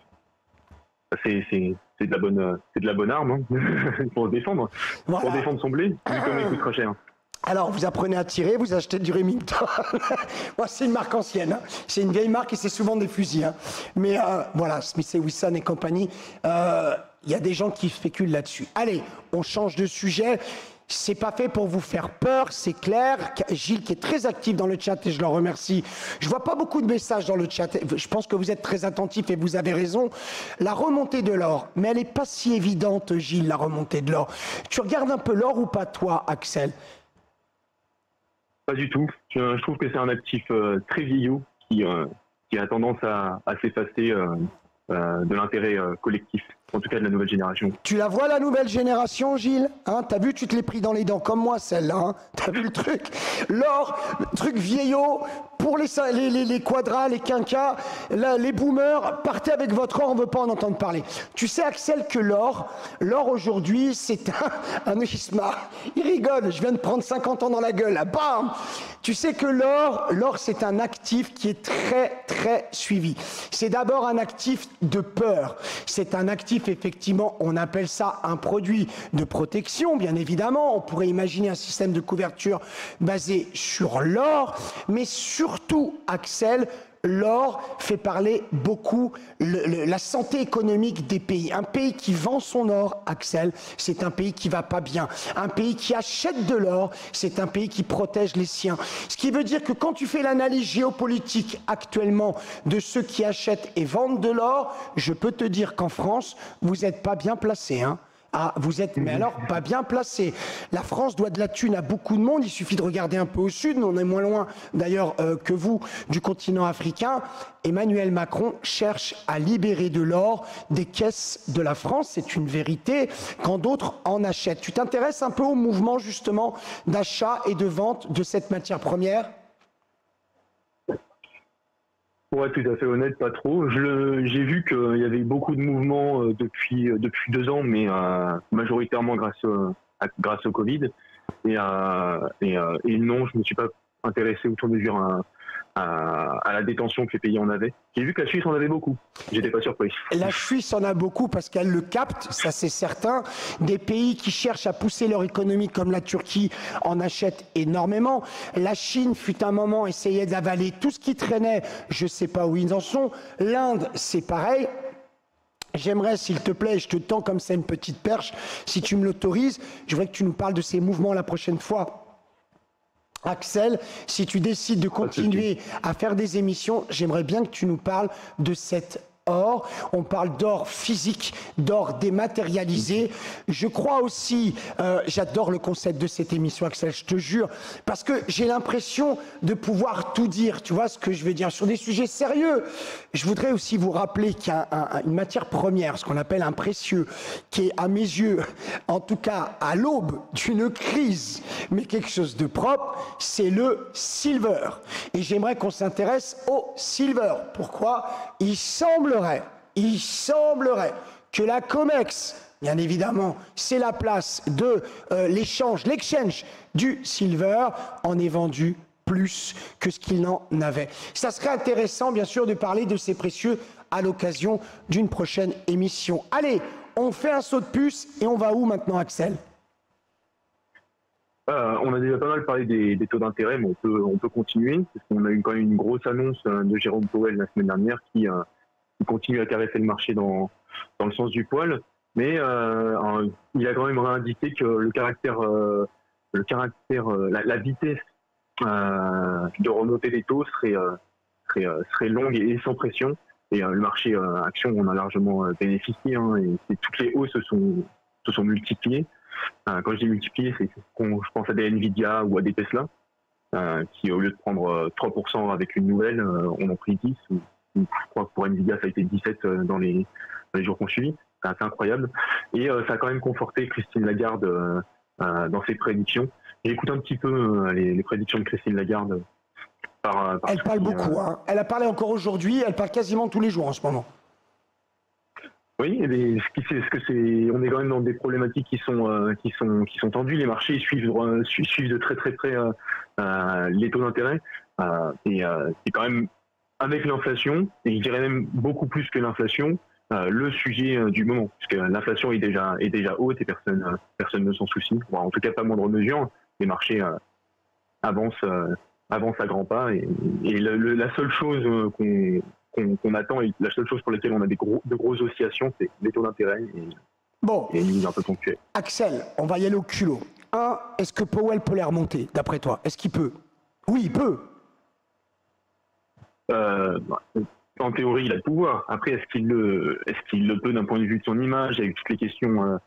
C'est de la bonne arme, hein. Pour se défendre. Voilà. Pour défendre son blé, vu comme il coûte trop cher. Alors, vous apprenez à tirer, vous achetez du Remington. Moi, c'est une marque ancienne. Hein. C'est une vieille marque et c'est souvent des fusils. Hein. Mais voilà, Smith & Wesson et compagnie, il y a des gens qui spéculent là-dessus. Allez, on change de sujet. C'est pas fait pour vous faire peur, c'est clair. Gilles qui est très actif dans le chat et je le remercie. Je vois pas beaucoup de messages dans le chat. Je pense que vous êtes très attentifs et vous avez raison. La remontée de l'or, mais elle n'est pas si évidente, Gilles, la remontée de l'or. Tu regardes un peu l'or ou pas, toi, Axel? Pas du tout. Je trouve que c'est un actif très vieillot qui a tendance à s'effacer de l'intérêt collectif, en tout cas de la nouvelle génération. Tu la vois, la nouvelle génération, Gilles, hein? T'as vu, tu te l'es pris dans les dents, comme moi, celle-là. Hein? T'as vu le truc? L'or, le truc vieillot, pour les quadras, les quinquas, les boomers, partez avec votre or, on ne veut pas en entendre parler. Tu sais, Axel, que l'or aujourd'hui, c'est un Isma. Il rigole, je viens de prendre 50 ans dans la gueule, là, bam! Tu sais que l'or, c'est un actif qui est très, très suivi. C'est d'abord un actif de peur. C'est un actif, effectivement, on appelle ça un produit de protection, bien évidemment. On pourrait imaginer un système de couverture basé sur l'or, mais surtout, Axel, l'or fait parler beaucoup la santé économique des pays. Un pays qui vend son or, Axel, c'est un pays qui va pas bien. Un pays qui achète de l'or, c'est un pays qui protège les siens. Ce qui veut dire que quand tu fais l'analyse géopolitique actuellement de ceux qui achètent et vendent de l'or, je peux te dire qu'en France, vous n'êtes pas bien placé, hein. Ah, vous êtes, mais alors, pas bien placé. La France doit de la thune à beaucoup de monde. Il suffit de regarder un peu au sud. On est moins loin, d'ailleurs, que vous, du continent africain. Emmanuel Macron cherche à libérer de l'or des caisses de la France. C'est une vérité quand d'autres en achètent. Tu t'intéresses un peu au mouvement, justement, d'achat et de vente de cette matière première ? Pour être tout à fait honnête, pas trop. J'ai vu qu'il y avait beaucoup de mouvements depuis 2 ans, mais majoritairement grâce au Covid. Et non, je me suis pas intéressé au fur et à mesure à la détention que les pays en avaient. J'ai vu que la Suisse en avait beaucoup. J'étais pas surpris. La Suisse en a beaucoup parce qu'elle le capte, ça c'est certain. Des pays qui cherchent à pousser leur économie comme la Turquie en achètent énormément. La Chine fut un moment essayait d'avaler tout ce qui traînait. Je sais pas où ils en sont. L'Inde, c'est pareil. j'aimerais, s'il te plaît, je te tends comme ça une petite perche, si tu me l'autorises, je voudrais que tu nous parles de ces mouvements la prochaine fois. Axel, si tu décides de continuer à faire des émissions, j'aimerais bien que tu nous parles de cet or. On parle d'or physique, d'or dématérialisé. Je crois aussi, j'adore le concept de cette émission, Axel, je te jure, parce que j'ai l'impression de pouvoir tout dire, tu vois ce que je veux dire, sur des sujets sérieux. Je voudrais aussi vous rappeler qu'il y a une matière première, ce qu'on appelle un précieux, qui est à mes yeux, en tout cas à l'aube d'une crise, mais quelque chose de propre, c'est le silver. Et j'aimerais qu'on s'intéresse au silver. Pourquoi ? Il semblerait que la COMEX, bien évidemment, c'est la place de l'exchange du silver, en ait vendu plus que ce qu'il n'en avait. Ça serait intéressant, bien sûr, de parler de ces précieux à l'occasion d'une prochaine émission. Allez, on fait un saut de puce et on va où maintenant, Axel ? On a déjà pas mal parlé des taux d'intérêt, mais on peut continuer, parce qu'on a eu quand même une grosse annonce de Jérôme Powell la semaine dernière qui continue à caresser le marché dans le sens du poil, mais il a quand même indiqué que la vitesse de remonter des taux serait longue et sans pression, et le marché action en a largement bénéficié, et toutes les hausses se sont multipliées. Quand je dis multiplier, c'est je pense à des Nvidia ou à des Tesla, qui au lieu de prendre 3% avec une nouvelle, on en pris 10. Je crois que pour Nvidia, ça a été 17 dans les jours qu'on suit. C'est assez incroyable. Et ça a quand même conforté Christine Lagarde dans ses prédictions. J'écoute un petit peu les prédictions de Christine Lagarde. Elle parle beaucoup. Elle a parlé encore aujourd'hui, elle parle quasiment tous les jours en ce moment. Oui, mais on est quand même dans des problématiques qui sont tendues. Les marchés suivent de très très près les taux d'intérêt, et c'est quand même avec l'inflation, et je dirais même beaucoup plus que l'inflation, le sujet du moment, puisque l'inflation est déjà haute et personne ne s'en soucie. Bon, en tout cas, pas moindre mesure. Les marchés avancent à grands pas, et la seule chose qu'on attend, et la seule chose pour laquelle on a de grosses oscillations, c'est les taux d'intérêt et une mise un peu ponctuelle. Axel, on va y aller au culot. Est-ce que Powell peut les remonter, d'après toi ? Est-ce qu'il peut ? Oui, il peut. En théorie, il a le pouvoir. Après, est-ce qu'il le peut d'un point de vue de son image, avec toutes les questions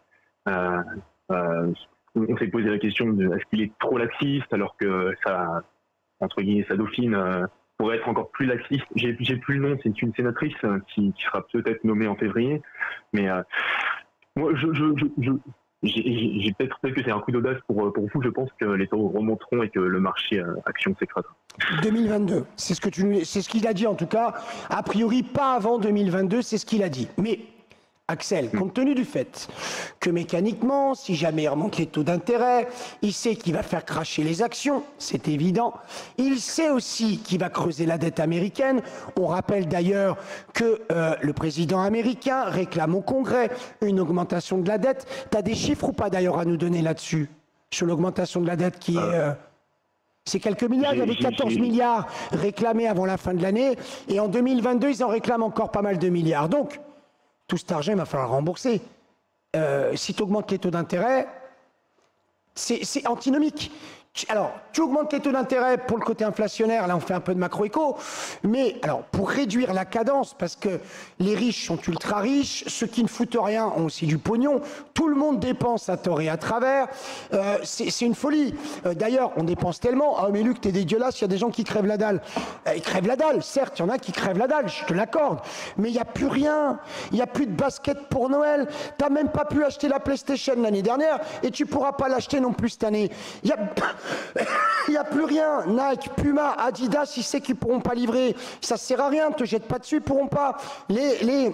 on s'est posé la question de est-ce qu'il est trop laxiste, alors que entre guillemets, sa dauphine pourrait être encore plus laxiste. J'ai plus le nom, c'est une sénatrice qui sera peut-être nommée en février. Mais moi, j'ai peut-être que c'est un coup d'audace pour vous. Je pense que les taux remonteront et que le marché action s'écratera. 2022, c'est ce qu'il a dit en tout cas. A priori, pas avant 2022, c'est ce qu'il a dit. Mais Axel, compte tenu du fait que mécaniquement, si jamais il remonte les taux d'intérêt, il sait qu'il va faire cracher les actions, c'est évident. Il sait aussi qu'il va creuser la dette américaine. On rappelle d'ailleurs que le président américain réclame au Congrès une augmentation de la dette. Tu as des chiffres ou pas d'ailleurs à nous donner là-dessus, sur l'augmentation de la dette qui est... C'est quelques milliards, il y avait 14 milliards réclamés avant la fin de l'année, et en 2022, ils en réclament encore pas mal de milliards. Donc, tout cet argent, il va falloir rembourser. Si tu augmentes les taux d'intérêt, c'est antinomique. Alors, tu augmentes les taux d'intérêt pour le côté inflationnaire, là on fait un peu de macroéco, mais alors pour réduire la cadence, parce que les riches sont ultra riches, ceux qui ne foutent rien ont aussi du pognon, tout le monde dépense à tort et à travers, c'est une folie. D'ailleurs, on dépense tellement, ah mais Luc, t'es dégueulasse, il y a des gens qui crèvent la dalle. Ils crèvent la dalle, certes, il y en a qui crèvent la dalle, je te l'accorde, mais il n'y a plus rien, il n'y a plus de basket pour Noël, t'as même pas pu acheter la PlayStation l'année dernière, et tu pourras pas l'acheter non plus cette année. Il n'y a plus rien. Nike, Puma, Adidas, ils savent qu'ils ne pourront pas livrer. Ça sert à rien, ne te jette pas dessus, ils ne pourront pas. Les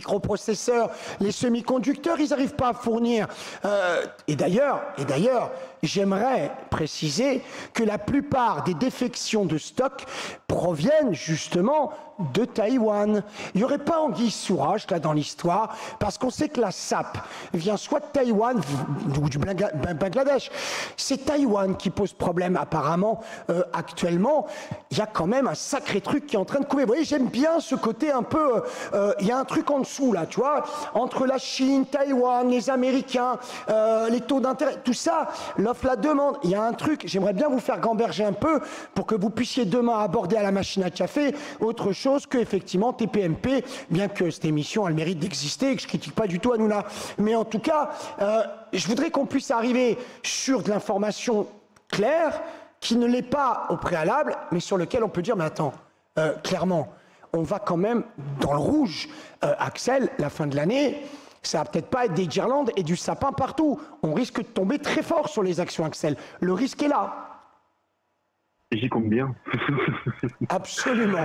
microprocesseurs, les semi-conducteurs, ils n'arrivent pas à fournir. Et d'ailleurs, j'aimerais préciser que la plupart des défections de stock proviennent justement de Taïwan. Il n'y aurait pas anguille sous roche là dans l'histoire, parce qu'on sait que la SAP vient soit de Taïwan ou du Bangladesh. C'est Taïwan qui pose problème apparemment actuellement. Il y a quand même un sacré truc qui est en train de couler. Vous voyez, j'aime bien ce côté un peu... il y a un truc en dessous là, tu vois, entre la Chine, Taïwan, les Américains, les taux d'intérêt, tout ça, l'offre, la demande. Il y a un truc, j'aimerais bien vous faire gamberger un peu pour que vous puissiez demain aborder à la machine à café autre chose que effectivement TPMP, bien que cette émission a le mérite d'exister et que je critique pas du tout Hanouna. Mais en tout cas, je voudrais qu'on puisse arriver sur de l'information claire, qui ne l'est pas au préalable, mais sur lequel on peut dire, mais attends, clairement, on va quand même dans le rouge. Axel, la fin de l'année, ça va peut-être pas être des guirlandes et du sapin partout. On risque de tomber très fort sur les actions Axel. Le risque est là. J'y compte bien. Absolument.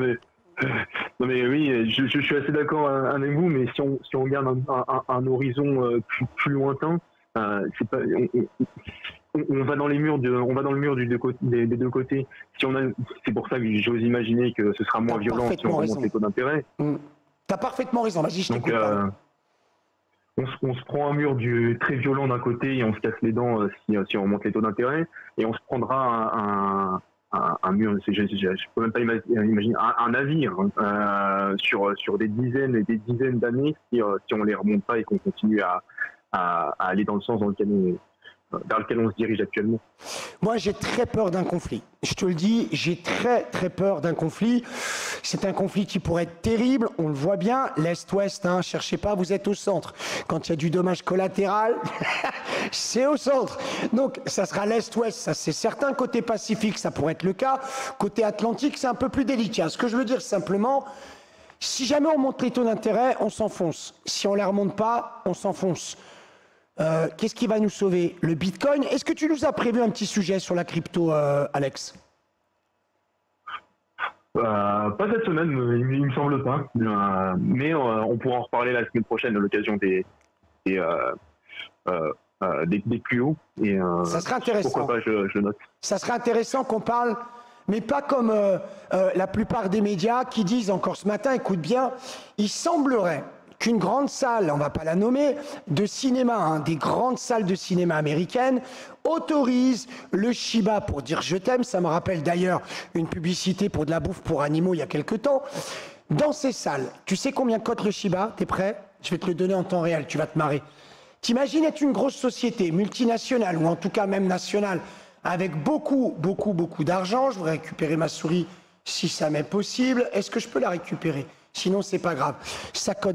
Non mais oui, je suis assez d'accord avec vous, mais si on regarde un horizon plus lointain, c'est pas, on va dans les murs on va dans le mur des deux côtés. C'est pour ça que j'ose imaginer que ce sera moins violent si on remonte les taux d'intérêt. T'as parfaitement raison. Vas-y, je t'écoute. On se prend un mur très violent d'un côté et on se casse les dents si on remonte les taux d'intérêt, et on se prendra un mur, je peux même pas imaginer un navire sur des dizaines et des dizaines d'années si on les remonte pas et qu'on continue à aller dans le sens vers lequel on se dirige actuellement. Moi, j'ai très peur d'un conflit. Je te le dis, j'ai très très peur d'un conflit. C'est un conflit qui pourrait être terrible, on le voit bien, l'Est-Ouest, hein, cherchez pas, vous êtes au centre. Quand il y a du dommage collatéral, c'est au centre. Donc, ça sera l'Est-Ouest, ça c'est certain. Côté Pacifique, ça pourrait être le cas. Côté Atlantique, c'est un peu plus délicat. Ce que je veux dire simplement, si jamais on monte les taux d'intérêt, on s'enfonce. Si on les remonte pas, on s'enfonce. Qu'est-ce qui va nous sauver? Le Bitcoin? Est-ce que tu nous as prévu un petit sujet sur la crypto, Alex? Pas cette semaine, il me semble pas. Mais on pourra en reparler la semaine prochaine à l'occasion des plus hauts. Et, ça serait intéressant. Pourquoi pas, je note. Ça serait intéressant qu'on parle, mais pas comme la plupart des médias qui disent encore ce matin, écoute bien, il semblerait qu'une grande salle, on ne va pas la nommer, de cinéma, hein, des grandes salles de cinéma américaines, autorise le Shiba pour dire je t'aime. Ça me rappelle d'ailleurs une publicité pour de la bouffe pour animaux il y a quelque temps. Dans ces salles, tu sais combien cote le Shiba? T'es prêt? Je vais te le donner en temps réel, tu vas te marrer. T'imagines être une grosse société multinationale, ou en tout cas même nationale, avec beaucoup d'argent. Je voudrais récupérer ma souris si ça m'est possible. Est-ce que je peux la récupérer? Sinon, c'est pas grave. Ça cote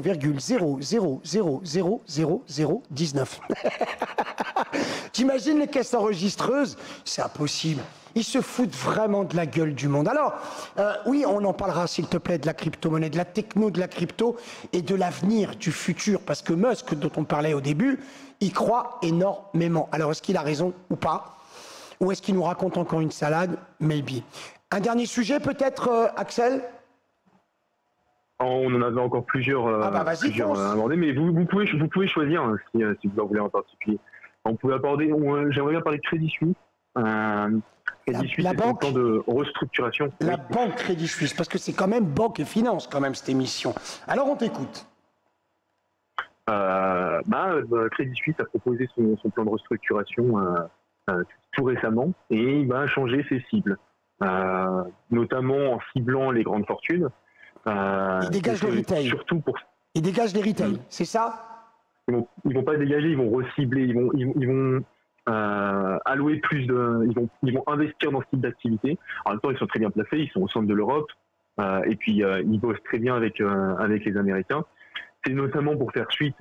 0,0000019. T'imagines les caisses enregistreuses? C'est impossible. Ils se foutent vraiment de la gueule du monde. Alors, oui, on en parlera, s'il te plaît, de la crypto-monnaie, de la techno, de la crypto et de l'avenir, du futur. Parce que Musk, dont on parlait au début, il croit énormément. Alors, est-ce qu'il a raison ou pas? Ou est-ce qu'il nous raconte encore une salade? Maybe. Un dernier sujet, peut-être, Axel? On en avait encore plusieurs abordés, mais vous pouvez choisir hein, si vous en voulez en particulier. On pouvait aborder, j'aimerais bien parler de Crédit Suisse. Crédit Suisse, c'est un plan de restructuration. La banque Crédit Suisse, parce que c'est quand même banque et finance, quand même, cette émission. Alors, on t'écoute. Crédit Suisse a proposé son plan de restructuration tout récemment, et il va changer ses cibles, notamment en ciblant les grandes fortunes. Ils dégagent le retail. Ils dégagent les retail, c'est ça? Ils vont pas dégager, ils vont recibler, ils vont allouer plus ils vont investir dans ce type d'activité. En même temps, ils sont très bien placés, ils sont au centre de l'Europe, et puis ils bossent très bien avec les Américains. C'est notamment pour faire suite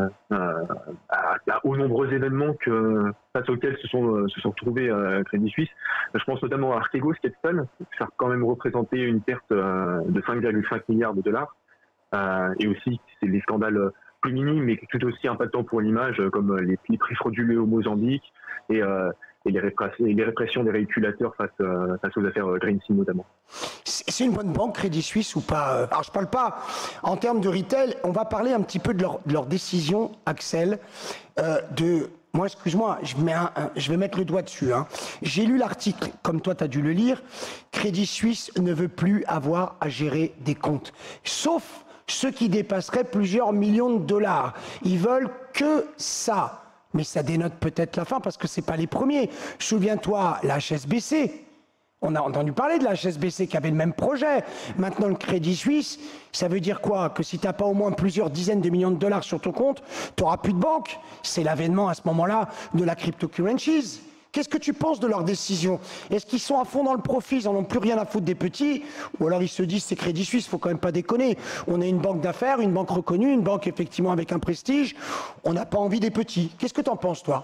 aux nombreux événements face auxquels se sont retrouvés Crédit Suisse. Je pense notamment à Archegos Capital, qui a quand même représenté une perte de 5,5 milliards de dollars. Et aussi, c'est des scandales plus minimes, mais tout aussi impactants pour l'image, comme les prix frauduleux au Mozambique et les répressions des régulateurs face aux affaires Greensill notamment. C'est une bonne banque, Crédit Suisse, ou pas? Alors, je parle pas en termes de retail, on va parler un petit peu de leur décision, Axel, de moi, excuse-moi, je vais mettre le doigt dessus. Hein. J'ai lu l'article, comme toi tu as dû le lire. Crédit Suisse ne veut plus avoir à gérer des comptes. Sauf ceux qui dépasseraient plusieurs millions de dollars. Ils veulent que ça. Mais ça dénote peut-être la fin parce que ce n'est pas les premiers. Souviens-toi, la HSBC. On a entendu parler de la HSBC qui avait le même projet. Maintenant, le Crédit Suisse, ça veut dire quoi? Que si tu n'as pas au moins plusieurs dizaines de millions de dollars sur ton compte, tu n'auras plus de banque. C'est l'avènement à ce moment-là de la cryptocurrencies. Qu'est-ce que tu penses de leur décision? Est-ce qu'ils sont à fond dans le profit, ils n'en ont plus rien à foutre des petits? Ou alors ils se disent c'est Crédit Suisse, il ne faut quand même pas déconner. On est une banque d'affaires, une banque reconnue, une banque effectivement avec un prestige. On n'a pas envie des petits. Qu'est-ce que tu en penses, toi?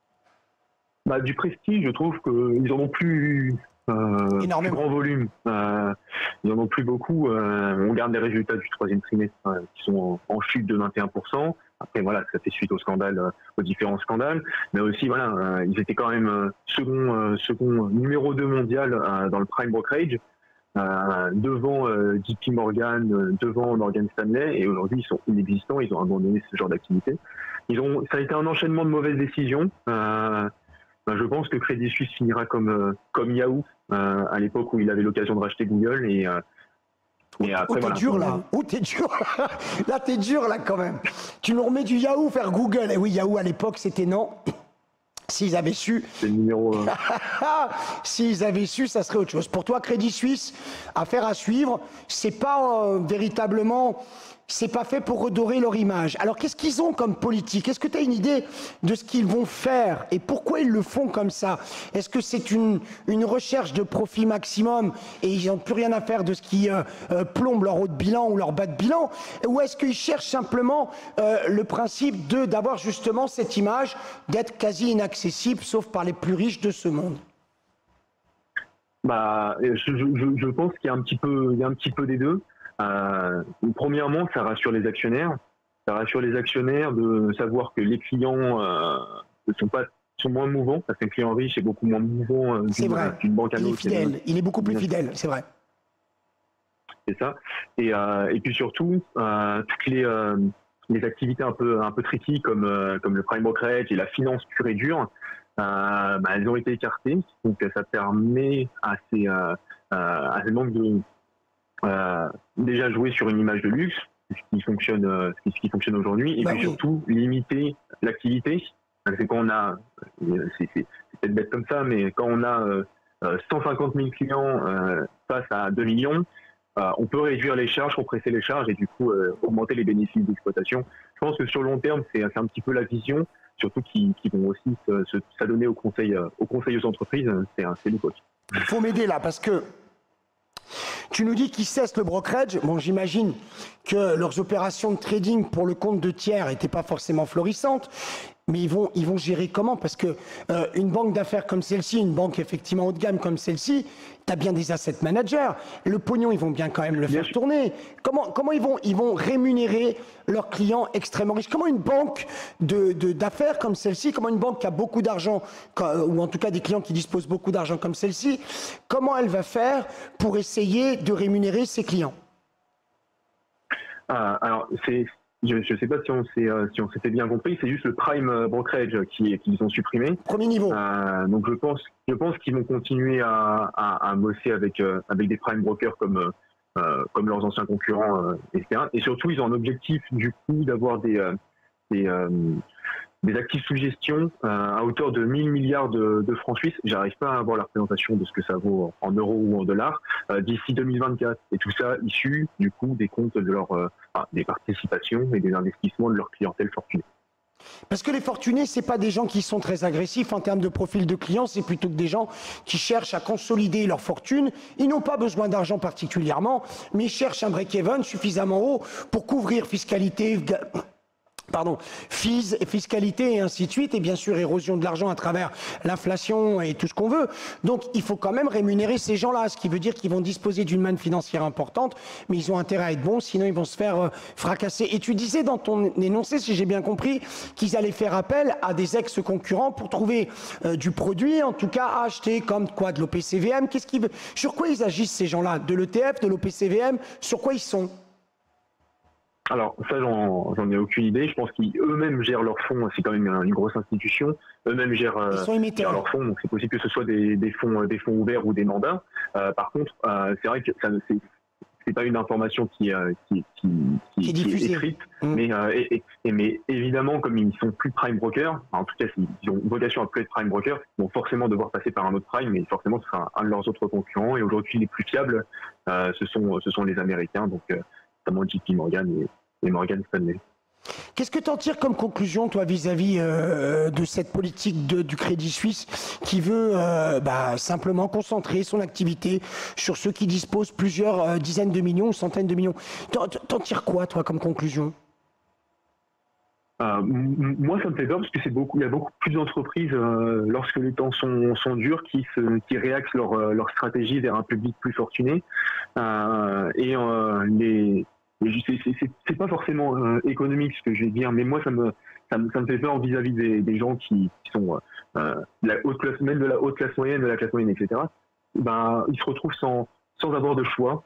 Du prestige, je trouve qu'ils en ont plus... plus grand volume. Ils n'en ont plus beaucoup. On regarde les résultats du troisième trimestre qui sont en chute de 21%. Après, voilà, ça fait suite aux différents scandales. Mais aussi, voilà, ils étaient quand même second numéro 2 mondial dans le prime brokerage, devant JP Morgan, devant Morgan Stanley. Et aujourd'hui, ils sont inexistants. Ils ont abandonné ce genre d'activité. Ça a été un enchaînement de mauvaises décisions. Je pense que Crédit Suisse finira comme Yahoo à l'époque où il avait l'occasion de racheter Google et après t'es dur là. T'es dur. Là t'es dur là quand même. Tu nous remets du Yahoo vers Google. Et oui, Yahoo à l'époque c'était non. S'ils avaient su. C'est le numéro. S'ils avaient su, ça serait autre chose. Pour toi, Crédit Suisse, affaire à suivre. C'est pas véritablement. C'est pas fait pour redorer leur image. Alors qu'est-ce qu'ils ont comme politique? Est-ce que tu as une idée de ce qu'ils vont faire et pourquoi ils le font comme ça? Est-ce que c'est une recherche de profit maximum et ils n'ont plus rien à faire de ce qui plombe leur haut de bilan ou leur bas de bilan? Ou est-ce qu'ils cherchent simplement le principe d'avoir justement cette image d'être quasi inaccessible sauf par les plus riches de ce monde? Je pense qu'il y a un petit peu des deux. Premièrement, ça rassure les actionnaires. Ça rassure les actionnaires de savoir que les clients sont moins mouvants, parce qu'un client riche est beaucoup moins mouvant d'une banque à l'autre. Il est beaucoup plus fidèle, c'est vrai. C'est ça. Et puis surtout, toutes les activités un peu tricky comme le prime brokerage et la finance pure et dure, elles ont été écartées. Donc ça permet à ces banques de déjà jouer sur une image de luxe, ce qui fonctionne aujourd'hui, et puis surtout limiter l'activité. C'est quand on a, c'est peut-être bête comme ça, mais quand on a 150 000 clients face à 2 millions, on peut réduire les charges, compresser les charges et du coup augmenter les bénéfices d'exploitation. Je pense que sur le long terme, c'est un petit peu la vision, surtout qui vont aussi s'adonner aux conseils aux entreprises. C'est l'époque. Il faut m'aider là parce que tu nous dis qu'ils cessent le brokerage. Bon, j'imagine que leurs opérations de trading pour le compte de tiers n'étaient pas forcément florissantes. Mais ils vont gérer comment? Parce que une banque d'affaires comme celle-ci, une banque effectivement haut de gamme comme celle-ci, tu as bien des asset managers. Le pognon, ils vont bien quand même le faire tourner. Comment ils vont rémunérer leurs clients extrêmement riches? Comment une banque d'affaires comme celle-ci, comment une banque qui a beaucoup d'argent, ou en tout cas des clients qui disposent beaucoup d'argent comme celle-ci, comment elle va faire pour essayer de rémunérer ses clients? Alors, je ne sais pas si on s'était bien compris, c'est juste le prime brokerage qu'ils ont supprimé. Premier niveau. Donc je pense qu'ils vont continuer à bosser avec des prime brokers comme leurs anciens concurrents, etc. Et surtout, ils ont un objectif du coup d'avoir des actifs sous gestion à hauteur de 1000 milliards de francs suisses. J'arrive pas à avoir la représentation de ce que ça vaut en euros ou en dollars d'ici 2024. Et tout ça issu du coup des comptes de des participations et des investissements de leur clientèle fortunée. Parce que les fortunés, c'est pas des gens qui sont très agressifs en termes de profil de clients, c'est plutôt que des gens qui cherchent à consolider leur fortune. Ils n'ont pas besoin d'argent particulièrement, mais ils cherchent un break-even suffisamment haut pour couvrir fees, fiscalité et ainsi de suite, et bien sûr érosion de l'argent à travers l'inflation et tout ce qu'on veut. Donc il faut quand même rémunérer ces gens-là, ce qui veut dire qu'ils vont disposer d'une manne financière importante, mais ils ont intérêt à être bons, sinon ils vont se faire fracasser. Et tu disais dans ton énoncé, si j'ai bien compris, qu'ils allaient faire appel à des ex-concurrents pour trouver du produit, en tout cas à acheter comme quoi, de l'OPCVM. Sur quoi ils agissent ces gens-là? De l'ETF, de l'OPCVM? Sur quoi ils sont? Alors ça, j'en ai aucune idée. Je pense qu'eux-mêmes gèrent leurs fonds. C'est quand même une grosse institution. Eux-mêmes gèrent leurs fonds. Donc c'est possible que ce soit des fonds ouverts ou des mandats. Par contre, c'est vrai que c'est pas une information qui est écrite. Mais évidemment, comme ils sont plus prime brokers, en tout cas, ils ont vocation à plus être prime brokers, ils vont forcément devoir passer par un autre prime, mais forcément, ce sera un de leurs autres concurrents. Et aujourd'hui, les plus fiables, ce sont les Américains, donc notamment JP Morgan et Morgan Stanley. Qu'est-ce que tu en tires comme conclusion, toi, vis-à-vis de cette politique du Crédit Suisse qui veut simplement concentrer son activité sur ceux qui disposent plusieurs dizaines de millions, centaines de millions? T'en tires quoi, toi, comme conclusion? Moi, ça me fait peur parce que il y a beaucoup plus d'entreprises lorsque les temps sont durs qui réaxent leur stratégie vers un public plus fortuné c'est pas forcément économique ce que je vais dire, mais moi ça me fait peur vis-à-vis des gens qui sont de la haute classe, même de la haute classe moyenne, de la classe moyenne, etc. Ils se retrouvent sans avoir de choix.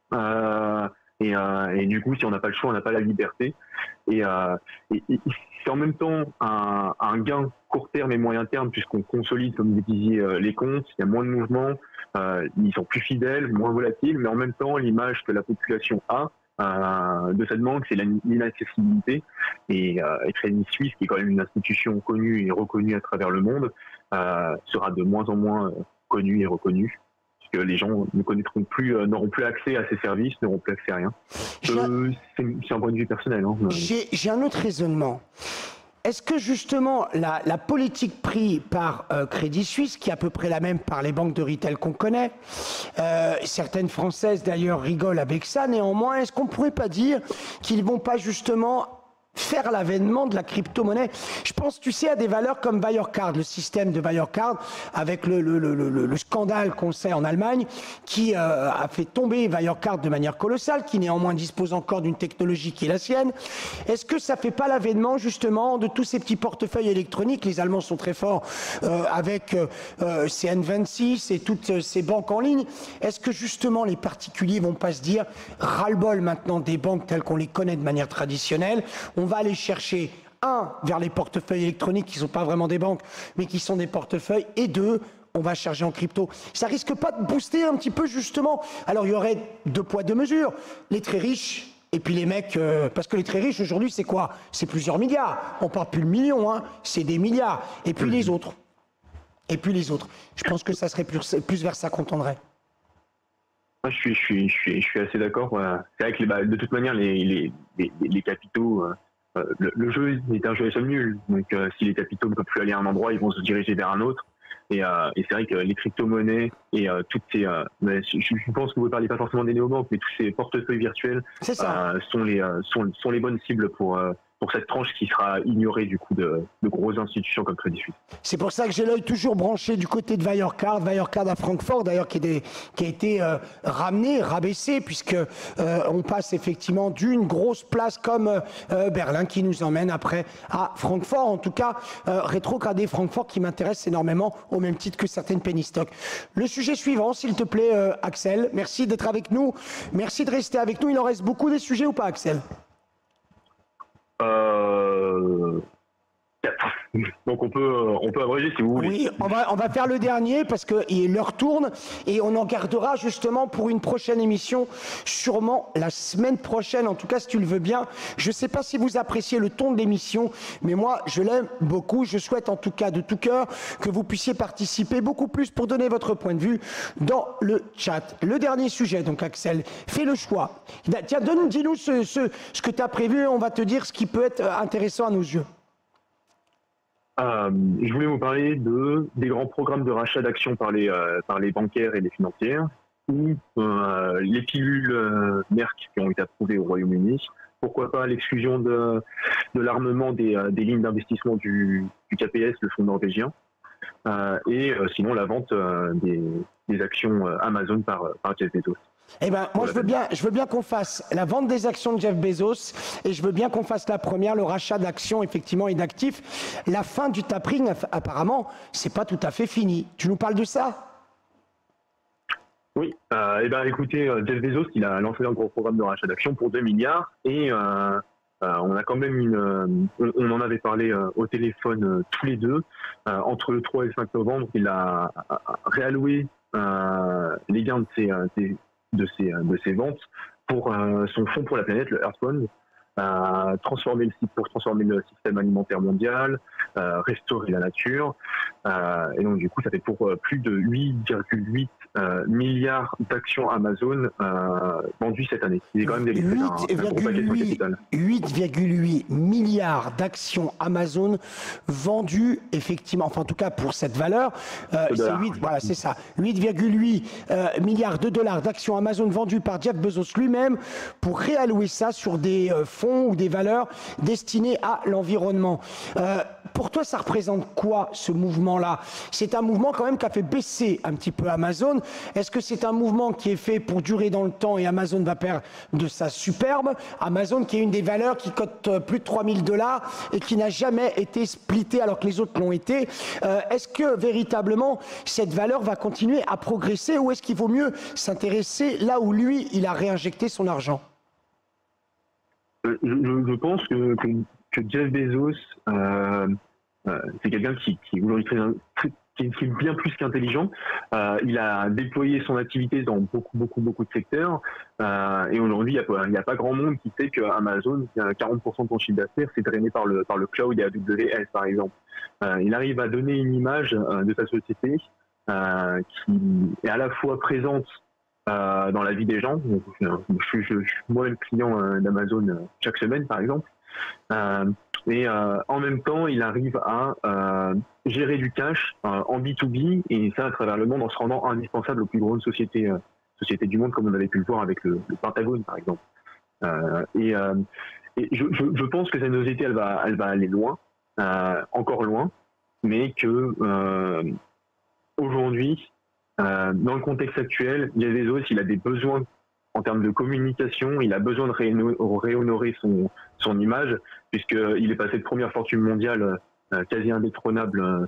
Et du coup, si on n'a pas le choix, on n'a pas la liberté. Et c'est en même temps un gain court terme et moyen terme, puisqu'on consolide, comme vous disiez, les comptes, il y a moins de mouvements, ils sont plus fidèles, moins volatiles, mais en même temps, l'image que la population a de cette banque, c'est l'inaccessibilité. Et Crédit Suisse, qui est quand même une institution connue et reconnue à travers le monde, sera de moins en moins connue et reconnue. Que les gens ne connaîtront plus, n'auront plus accès à ces services, n'auront plus accès à rien. C'est un point de vue personnel. Hein. J'ai un autre raisonnement. Est-ce que justement la politique prise par Crédit Suisse, qui est à peu près la même par les banques de retail qu'on connaît, certaines françaises d'ailleurs rigolent avec ça, néanmoins, est-ce qu'on ne pourrait pas dire qu'ils ne vont pas justement faire l'avènement de la crypto-monnaie? Je pense, tu sais, à des valeurs comme Wirecard, le système de Wirecard, avec le scandale qu'on sait en Allemagne, qui a fait tomber Wirecard de manière colossale, qui néanmoins dispose encore d'une technologie qui est la sienne. Est-ce que ça ne fait pas l'avènement, justement, de tous ces petits portefeuilles électroniques? Les Allemands sont très forts avec ces N26 et toutes ces banques en ligne. Est-ce que, justement, les particuliers ne vont pas se dire ras-le-bol maintenant des banques telles qu'on les connaît de manière traditionnelle? On va aller chercher, vers les portefeuilles électroniques qui ne sont pas vraiment des banques, mais qui sont des portefeuilles, et deux, on va charger en crypto. Ça risque pas de booster un petit peu, justement? Alors, il y aurait deux poids, deux mesures. Les très riches, et puis les mecs, parce que les très riches, aujourd'hui, c'est quoi? C'est plusieurs milliards. On parle plus de millions, hein, c'est des milliards. Et puis les autres. Je pense que ça serait plus vers ça qu'on tendrait. Je suis assez d'accord. C'est vrai que de toute manière, les capitaux, le jeu est un jeu à somme nulle. Donc, si les capitaux ne peuvent plus aller à un endroit, ils vont se diriger vers un autre. Et c'est vrai que les crypto-monnaies et toutes ces... je pense que vous ne parlez pas forcément des néobanques, mais tous ces portefeuilles virtuels sont les bonnes cibles pour cette tranche qui sera ignorée du coup de grosses institutions comme Crédit Suisse. C'est pour ça que j'ai l'œil toujours branché du côté de Wirecard à Francfort d'ailleurs qui a été rabaissé puisque on passe effectivement d'une grosse place comme Berlin qui nous emmène après à Francfort. En tout cas, rétrograder Francfort qui m'intéresse énormément au même titre que certaines penny stocks. Le sujet suivant, s'il te plaît, Axel. Merci d'être avec nous. Merci de rester avec nous. Il en reste beaucoup des sujets ou pas, Axel? Donc on peut abréger si vous voulez. Oui, on va faire le dernier parce que l'heure tourne et on en gardera justement pour une prochaine émission, sûrement la semaine prochaine, en tout cas si tu le veux bien. Je ne sais pas si vous appréciez le ton de l'émission, mais moi je l'aime beaucoup. Je souhaite en tout cas de tout cœur que vous puissiez participer beaucoup plus pour donner votre point de vue dans le chat. Le dernier sujet, donc Axel, fais le choix. Tiens, dis-nous ce que tu as prévu, on va te dire ce qui peut être intéressant à nos yeux. Je voulais vous parler des grands programmes de rachat d'actions par les bancaires et les financières ou les pilules Merck qui ont été approuvées au Royaume-Uni. Pourquoi pas l'exclusion de l'armement des lignes d'investissement du KPS, le fonds norvégien, et sinon la vente des actions Amazon par Jeff Bezos. Eh ben, moi, je veux bien qu'on fasse la vente des actions de Jeff Bezos et je veux bien qu'on fasse la première, le rachat d'actions, effectivement, et d'actifs. La fin du tapering, apparemment, c'est pas tout à fait fini. Tu nous parles de ça? Oui, et ben écoutez, Jeff Bezos, il a lancé un gros programme de rachat d'actions pour 2 milliards et on a quand même on en avait parlé au téléphone tous les deux. Entre le 3 et le 5 novembre, il a réalloué les gains de ses ventes pour son fonds pour la planète, le Earth Fund. Transformer le système alimentaire mondial, restaurer la nature. Et donc du coup, ça fait pour plus de 8,8 milliards d'actions Amazon vendues cette année. C'est quand même des un gros paquet de capital. 8,8 milliards d'actions Amazon vendues, effectivement, enfin en tout cas pour cette valeur, voilà, c'est ça, 8,8 milliards de dollars d'actions Amazon vendues par Jeff Bezos lui-même pour réallouer ça sur des fonds ou des valeurs destinées à l'environnement. Pour toi, ça représente quoi, ce mouvement-là? C'est un mouvement quand même qui a fait baisser un petit peu Amazon. Est-ce que c'est un mouvement qui est fait pour durer dans le temps et Amazon va perdre de sa superbe? Amazon qui est une des valeurs qui cote plus de 3000 $ et qui n'a jamais été splittée alors que les autres l'ont été. Est-ce que véritablement cette valeur va continuer à progresser ou est-ce qu'il vaut mieux s'intéresser là où lui, il a réinjecté son argent? Je pense que Jeff Bezos, c'est quelqu'un qui aujourd'hui qui est bien plus qu'intelligent. Il a déployé son activité dans beaucoup de secteurs. Et aujourd'hui, il n'y a pas grand monde qui sait qu'Amazon, 40% de son chiffre d'affaires, c'est drainé par le cloud et AWS, par exemple. Il arrive à donner une image de sa société qui est à la fois présente dans la vie des gens. Je suis moi-même client d'Amazon chaque semaine, par exemple. Et en même temps, il arrive à gérer du cash en B2B, et ça à travers le monde, en se rendant indispensable aux plus grandes sociétés du monde, comme on avait pu le voir avec le Pentagone, par exemple. Et je pense que cette société, elle va aller loin, encore loin, mais que aujourd'hui, dans le contexte actuel, Jeff Bezos, il a des besoins en termes de communication, il a besoin de réhonorer son image, puisqu'il est passé de première fortune mondiale quasi indétrônable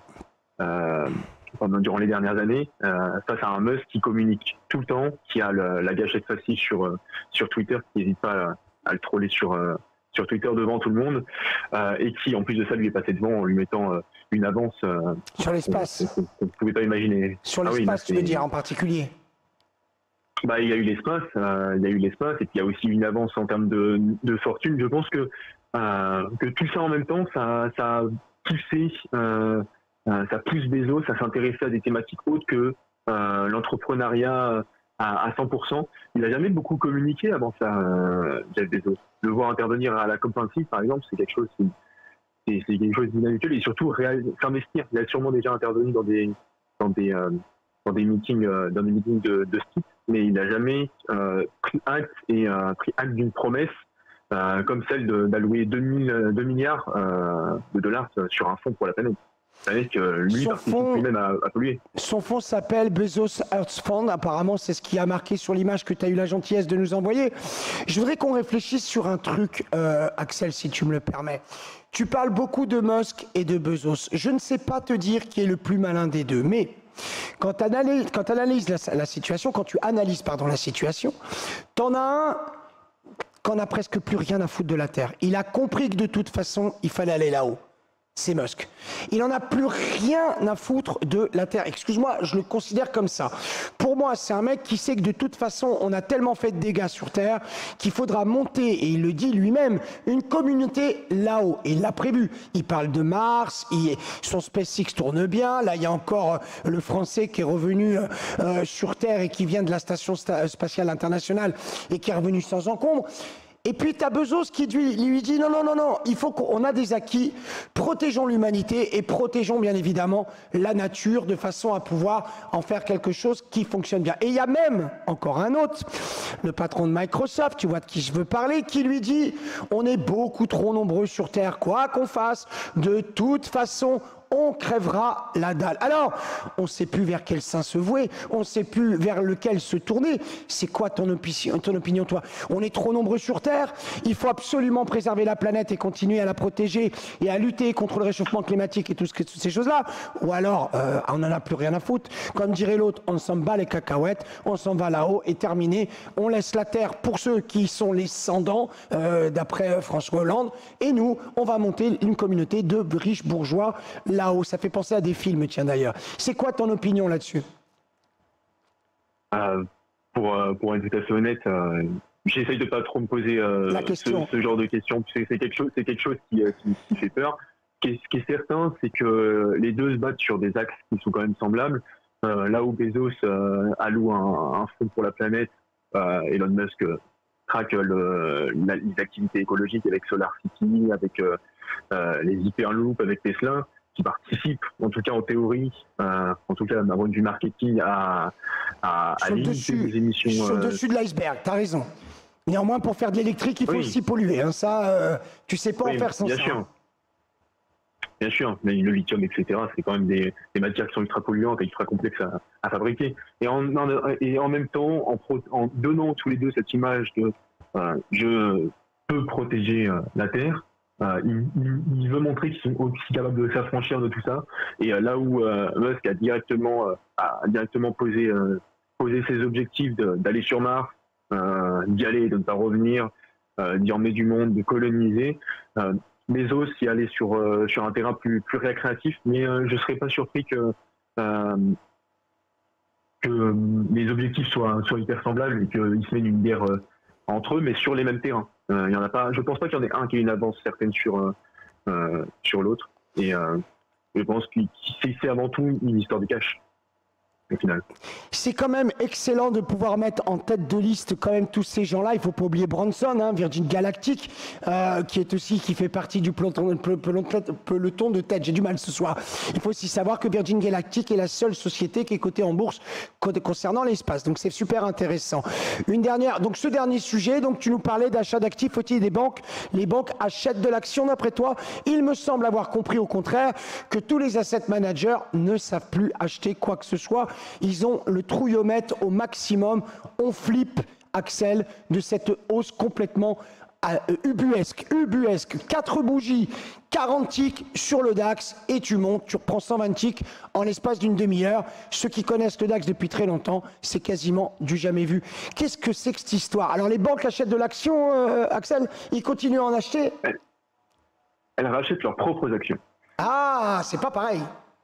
durant les dernières années, face à un Musk qui communique tout le temps, qui a la gâchette facile sur Twitter, qui n'hésite pas à le troller sur Twitter devant tout le monde, et qui en plus de ça lui est passé devant en lui mettant une avance sur l'espace qu'on ne pouvait pas imaginer. Sur l'espace, tu veux dire en particulier? Il y a eu l'espace, et puis il y a aussi une avance en termes de fortune. Je pense que tout ça en même temps, ça a poussé, ça pousse Bezos à s'intéresser à des thématiques autres que l'entrepreneuriat à 100%. Il n'a jamais beaucoup communiqué avant ça, Jeff Bezos. Le voir intervenir à la COP26, par exemple, c'est quelque chose d'inhabituel, et surtout s'investir. Il a sûrement déjà intervenu dans des meetings de ce type, mais il n'a jamais pris acte d'une promesse comme celle d'allouer 2 milliards de dollars sur un fonds pour la planète. Avec lui participe lui-même à polluer. Son fonds s'appelle Bezos Earth Fund. Apparemment, c'est ce qui a marqué sur l'image que tu as eu la gentillesse de nous envoyer. Je voudrais qu'on réfléchisse sur un truc, Axel, si tu me le permets. Tu parles beaucoup de Musk et de Bezos. Je ne sais pas te dire qui est le plus malin des deux, mais quand tu analyses la situation, t'en as un qu'on n'a presque plus rien à foutre de la Terre. Il a compris que de toute façon, il fallait aller là-haut. C'est Musk. Il n'en a plus rien à foutre de la Terre. Excuse-moi, je le considère comme ça. Pour moi, c'est un mec qui sait que de toute façon, on a tellement fait de dégâts sur Terre qu'il faudra monter, et il le dit lui-même, une communauté là-haut. Et il l'a prévu. Il parle de Mars, son SpaceX tourne bien. Là, il y a encore le Français qui est revenu sur Terre et qui vient de la Station spatiale internationale et qui est revenu sans encombre. Et puis tu as Bezos qui lui dit non, il faut qu'on a des acquis, protégeons l'humanité et protégeons bien évidemment la nature de façon à pouvoir en faire quelque chose qui fonctionne bien. Et il y a même encore un autre, le patron de Microsoft, tu vois de qui je veux parler, qui lui dit on est beaucoup trop nombreux sur Terre, quoi qu'on fasse, de toute façon on crèvera la dalle. Alors, on ne sait plus vers quel sein se vouer, on ne sait plus vers lequel se tourner. C'est quoi ton opinion, toi? On est trop nombreux sur Terre, il faut absolument préserver la planète et continuer à la protéger et à lutter contre le réchauffement climatique et toutes ces choses-là. Ou alors, on n'en a plus rien à foutre. Comme dirait l'autre, on s'en bat les cacahuètes, on s'en va là-haut et terminé. On laisse la Terre pour ceux qui sont les sans-dents, d'après François Hollande. Et nous, on va monter une communauté de riches bourgeois là-haut. Ça fait penser à des films, tiens d'ailleurs. C'est quoi ton opinion là-dessus? Pour être tout à fait honnête, j'essaye de pas trop me poser ce genre de questions. C'est quelque chose qui fait peur. Ce qui est certain, c'est que les deux se battent sur des axes qui sont quand même semblables. Là où Bezos alloue un fonds pour la planète, Elon Musk traque les activités écologiques avec SolarCity, avec les Hyperloop, avec Tesla, qui participent, en tout cas en théorie, en tout cas d'un point de vue marketing, à limiter les émissions. Sur le dessus de l'iceberg, t'as raison. Néanmoins, pour faire de l'électrique, il faut aussi polluer. Hein. Ça, tu sais pas en faire sans bien ça. Sûr. Bien sûr, mais le lithium, etc., c'est quand même des matières qui sont ultra polluantes et ultra complexes à fabriquer. Et en même temps, en donnant tous les deux cette image de je peux protéger la Terre, il veut montrer qu'ils sont aussi capables de s'affranchir de tout ça. Et là où Musk a directement posé ses objectifs d'aller sur Mars, d'y aller et de ne pas revenir, d'y emmener du monde, de coloniser, Bezos y aller sur un terrain plus récréatif, mais je ne serais pas surpris que les objectifs soient hyper semblables et qu'ils se mènent une guerre entre eux, mais sur les mêmes terrains. Il y en a pas. Je pense pas qu'il y en ait un qui ait une avance certaine sur l'autre. Et je pense que c'est avant tout une histoire de cash. Au final. C'est quand même excellent de pouvoir mettre en tête de liste quand même tous ces gens-là. Il ne faut pas oublier Branson, hein, Virgin Galactic, qui fait partie du peloton de tête. J'ai du mal ce soir. Il faut aussi savoir que Virgin Galactic est la seule société qui est cotée en bourse concernant l'espace. Donc c'est super intéressant. Donc ce dernier sujet, donc tu nous parlais d'achat d'actifs. Faut-il des banques? Les banques achètent de l'action d'après toi? Il me semble avoir compris au contraire que tous les asset managers ne savent plus acheter quoi que ce soit. Ils ont le trouillomètre au maximum. On flippe, Axel, de cette hausse complètement ubuesque. 4 bougies, 40 ticks sur le DAX et tu montes, tu reprends 120 ticks en l'espace d'une demi-heure. Ceux qui connaissent le DAX depuis très longtemps, c'est quasiment du jamais vu. Qu'est-ce que c'est que cette histoire? Alors les banques achètent de l'action, Axel? Ils continuent à en acheter? Elles rachètent leurs propres actions. Ah, c'est pas pareil.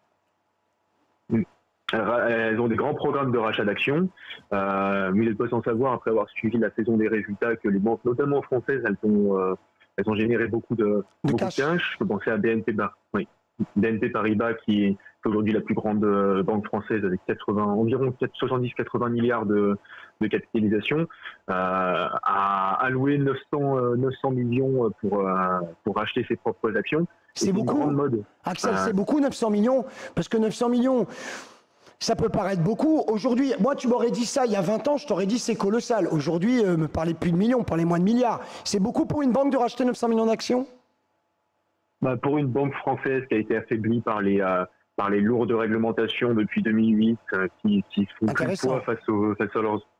Elles ont des grands programmes de rachat d'actions, mais elles peuvent s'en savoir après avoir suivi la saison des résultats que les banques, notamment françaises, elles ont généré beaucoup de cash. Je peux penser à BNP Paribas, qui est aujourd'hui la plus grande banque française avec environ 70-80 milliards de capitalisation, a alloué 900 millions pour racheter ses propres actions. C'est beaucoup, Axel, c'est beaucoup 900 millions, parce que 900 millions... Ça peut paraître beaucoup. Aujourd'hui, moi, tu m'aurais dit ça il y a 20 ans, je t'aurais dit c'est colossal. Aujourd'hui, me parlez plus de millions, parlez moins de milliards. C'est beaucoup pour une banque de racheter 900 millions d'actions? Pour une banque française qui a été affaiblie par les lourdes réglementations depuis 2008, qui font plus de poids face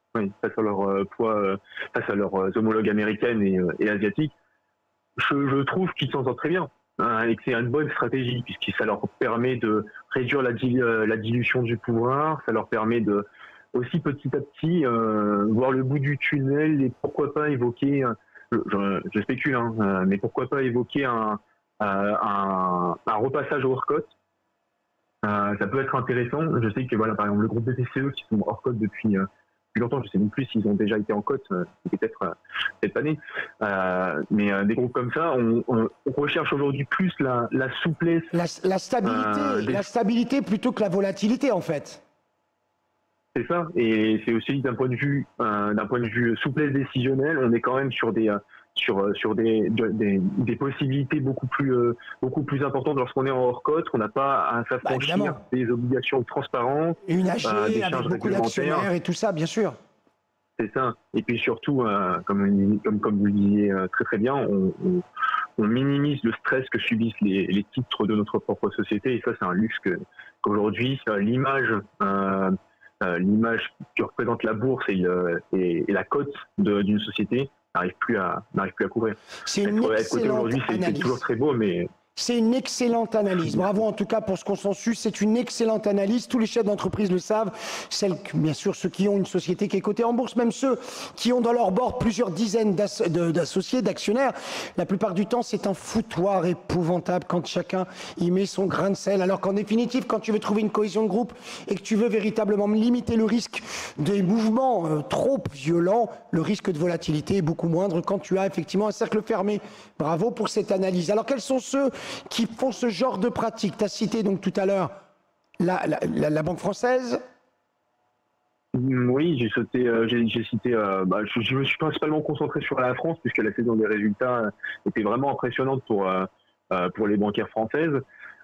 à leurs homologues américaines et asiatiques, je trouve qu'ils s'en sortent très bien. Et que c'est une bonne stratégie puisque ça leur permet de réduire la dilution du pouvoir, ça leur permet de aussi petit à petit voir le bout du tunnel et pourquoi pas évoquer, je spécule, mais pourquoi pas évoquer un repassage au hors-cote. Ça peut être intéressant. Je sais que par exemple le groupe BPCE qui sont hors-cote depuis longtemps, je ne sais même plus s'ils ont déjà été en cote, c'était peut-être cette année. Mais des groupes comme ça, on recherche aujourd'hui plus la souplesse. La stabilité plutôt que la volatilité, en fait. C'est ça, et c'est aussi d'un point de vue souplesse décisionnelle, on est quand même sur des possibilités beaucoup plus importantes lorsqu'on est en hors-cote, qu'on n'a pas à s'affranchir des obligations de transparence, une AG avec beaucoup d'actionnaires et tout ça, bien sûr. C'est ça. Et puis surtout, comme vous le disiez très très bien, on minimise le stress que subissent les titres de notre propre société. Et ça, c'est un luxe qu'aujourd'hui, l'image que représente la bourse et la cote d'une société n'arrive plus à couvrir. C'est une excellente aujourd'hui, c'est toujours très beau, mais... C'est une excellente analyse. Bravo en tout cas pour ce consensus. C'est une excellente analyse. Tous les chefs d'entreprise le savent. Bien sûr, ceux qui ont une société qui est cotée en bourse, même ceux qui ont dans leur bord plusieurs dizaines d'associés, d'actionnaires. La plupart du temps, c'est un foutoir épouvantable quand chacun y met son grain de sel. Alors qu'en définitive, quand tu veux trouver une cohésion de groupe et que tu veux véritablement limiter le risque des mouvements trop violents, le risque de volatilité est beaucoup moindre quand tu as effectivement un cercle fermé. Bravo pour cette analyse. Alors quels sont ceux qui font ce genre de pratique? Tu as cité donc tout à l'heure la Banque française. Oui, j'ai cité, je me suis principalement concentré sur la France puisque la saison des résultats était vraiment impressionnante pour les banquières françaises.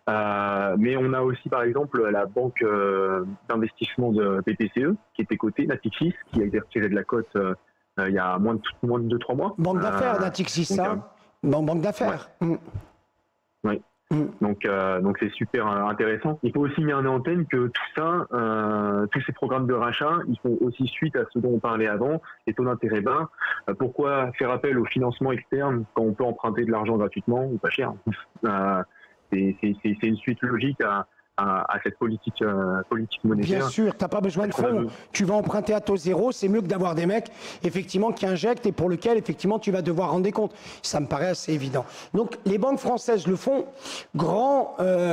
Mais on a aussi par exemple la banque d'investissement de BPCE qui était cotée, Natixis, qui a été retirée de la cote il y a moins de 2-3 mois. Banque d'affaires, Natixis, ça. Banque d'affaires. Ouais. Oui. Donc c'est super intéressant. Il faut aussi mettre en antenne que tout ça, tous ces programmes de rachat, ils font aussi suite à ce dont on parlait avant, les taux d'intérêt bas. Pourquoi faire appel au financement externe quand on peut emprunter de l'argent gratuitement ou pas cher? C'est une suite logique à cette politique monétaire. Bien sûr, tu n'as pas besoin de fonds. Tu vas emprunter à taux zéro, c'est mieux que d'avoir des mecs effectivement qui injectent et pour lesquels effectivement tu vas devoir rendre des comptes. Ça me paraît assez évident. Donc les banques françaises le font, grand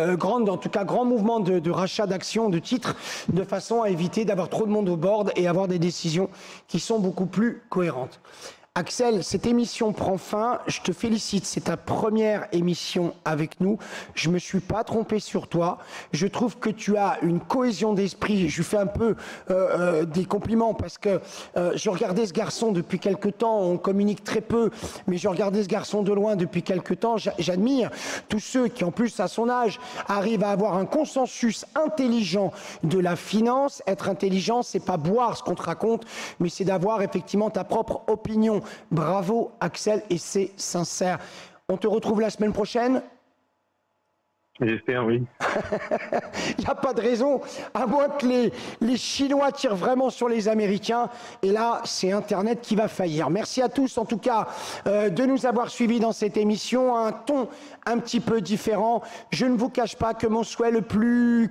mouvement de rachat d'actions, de titres, de façon à éviter d'avoir trop de monde au board et avoir des décisions qui sont beaucoup plus cohérentes. Axel, cette émission prend fin. Je te félicite, c'est ta première émission avec nous. Je ne me suis pas trompé sur toi. Je trouve que tu as une cohésion d'esprit. Je lui fais un peu des compliments parce que je regardais ce garçon depuis quelque temps. On communique très peu, mais je regardais ce garçon de loin depuis quelque temps. J'admire tous ceux qui, en plus, à son âge, arrivent à avoir un consensus intelligent de la finance. Être intelligent, c'est pas boire ce qu'on te raconte, mais c'est d'avoir effectivement ta propre opinion. Bravo Axel, et c'est sincère. On te retrouve la semaine prochaine? J'espère, oui. Il n'y a pas de raison, à moins que les Chinois tirent vraiment sur les Américains. Et là, c'est Internet qui va faillir. Merci à tous, en tout cas, de nous avoir suivis dans cette émission. Un ton un petit peu différent. Je ne vous cache pas que mon souhait le plus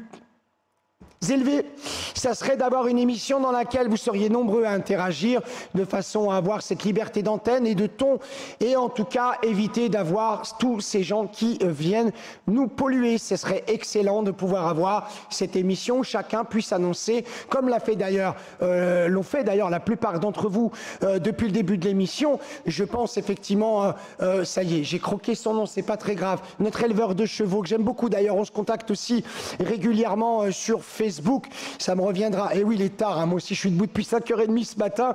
élevé, ça serait d'avoir une émission dans laquelle vous seriez nombreux à interagir de façon à avoir cette liberté d'antenne et de ton et en tout cas éviter d'avoir tous ces gens qui viennent nous polluer. Ce serait excellent de pouvoir avoir cette émission où chacun puisse annoncer, comme l'ont fait d'ailleurs la plupart d'entre vous depuis le début de l'émission. Je pense effectivement, ça y est, j'ai croqué son nom, c'est pas très grave, notre éleveur de chevaux que j'aime beaucoup d'ailleurs, on se contacte aussi régulièrement sur Facebook. Ça me reviendra. Et oui, il est tard. Hein. Moi aussi, je suis debout depuis 5h30 ce matin.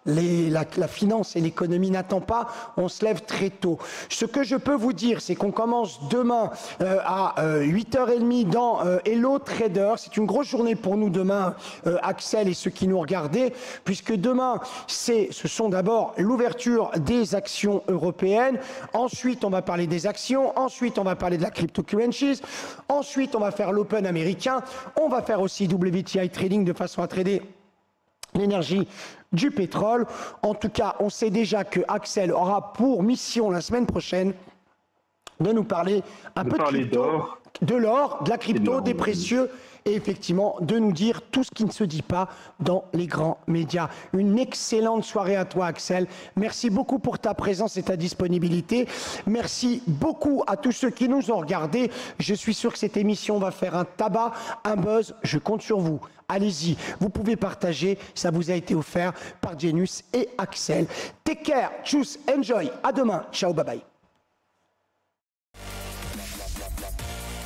La finance et l'économie n'attendent pas. On se lève très tôt. Ce que je peux vous dire, c'est qu'on commence demain à 8h30 dans Hello Trader. C'est une grosse journée pour nous demain, Axel et ceux qui nous regardaient, puisque demain, ce sont d'abord l'ouverture des actions européennes. Ensuite, on va parler des actions. Ensuite, on va parler de la cryptocurrencies. Ensuite, on va faire l'open américain. On va faire aussi WTI Trading de façon à trader l'énergie du pétrole. En tout cas, on sait déjà que Axel aura pour mission la semaine prochaine de nous parler un peu de crypto, de l'or, de la crypto, des précieux et effectivement de nous dire tout ce qui ne se dit pas dans les grands médias. Une excellente soirée à toi Axel. Merci beaucoup pour ta présence et ta disponibilité. Merci beaucoup à tous ceux qui nous ont regardés. Je suis sûr que cette émission va faire un tabac, un buzz. Je compte sur vous. Allez-y, vous pouvez partager. Ça vous a été offert par Genius et Axel. Take care, tchuss, enjoy. À demain. Ciao, bye bye.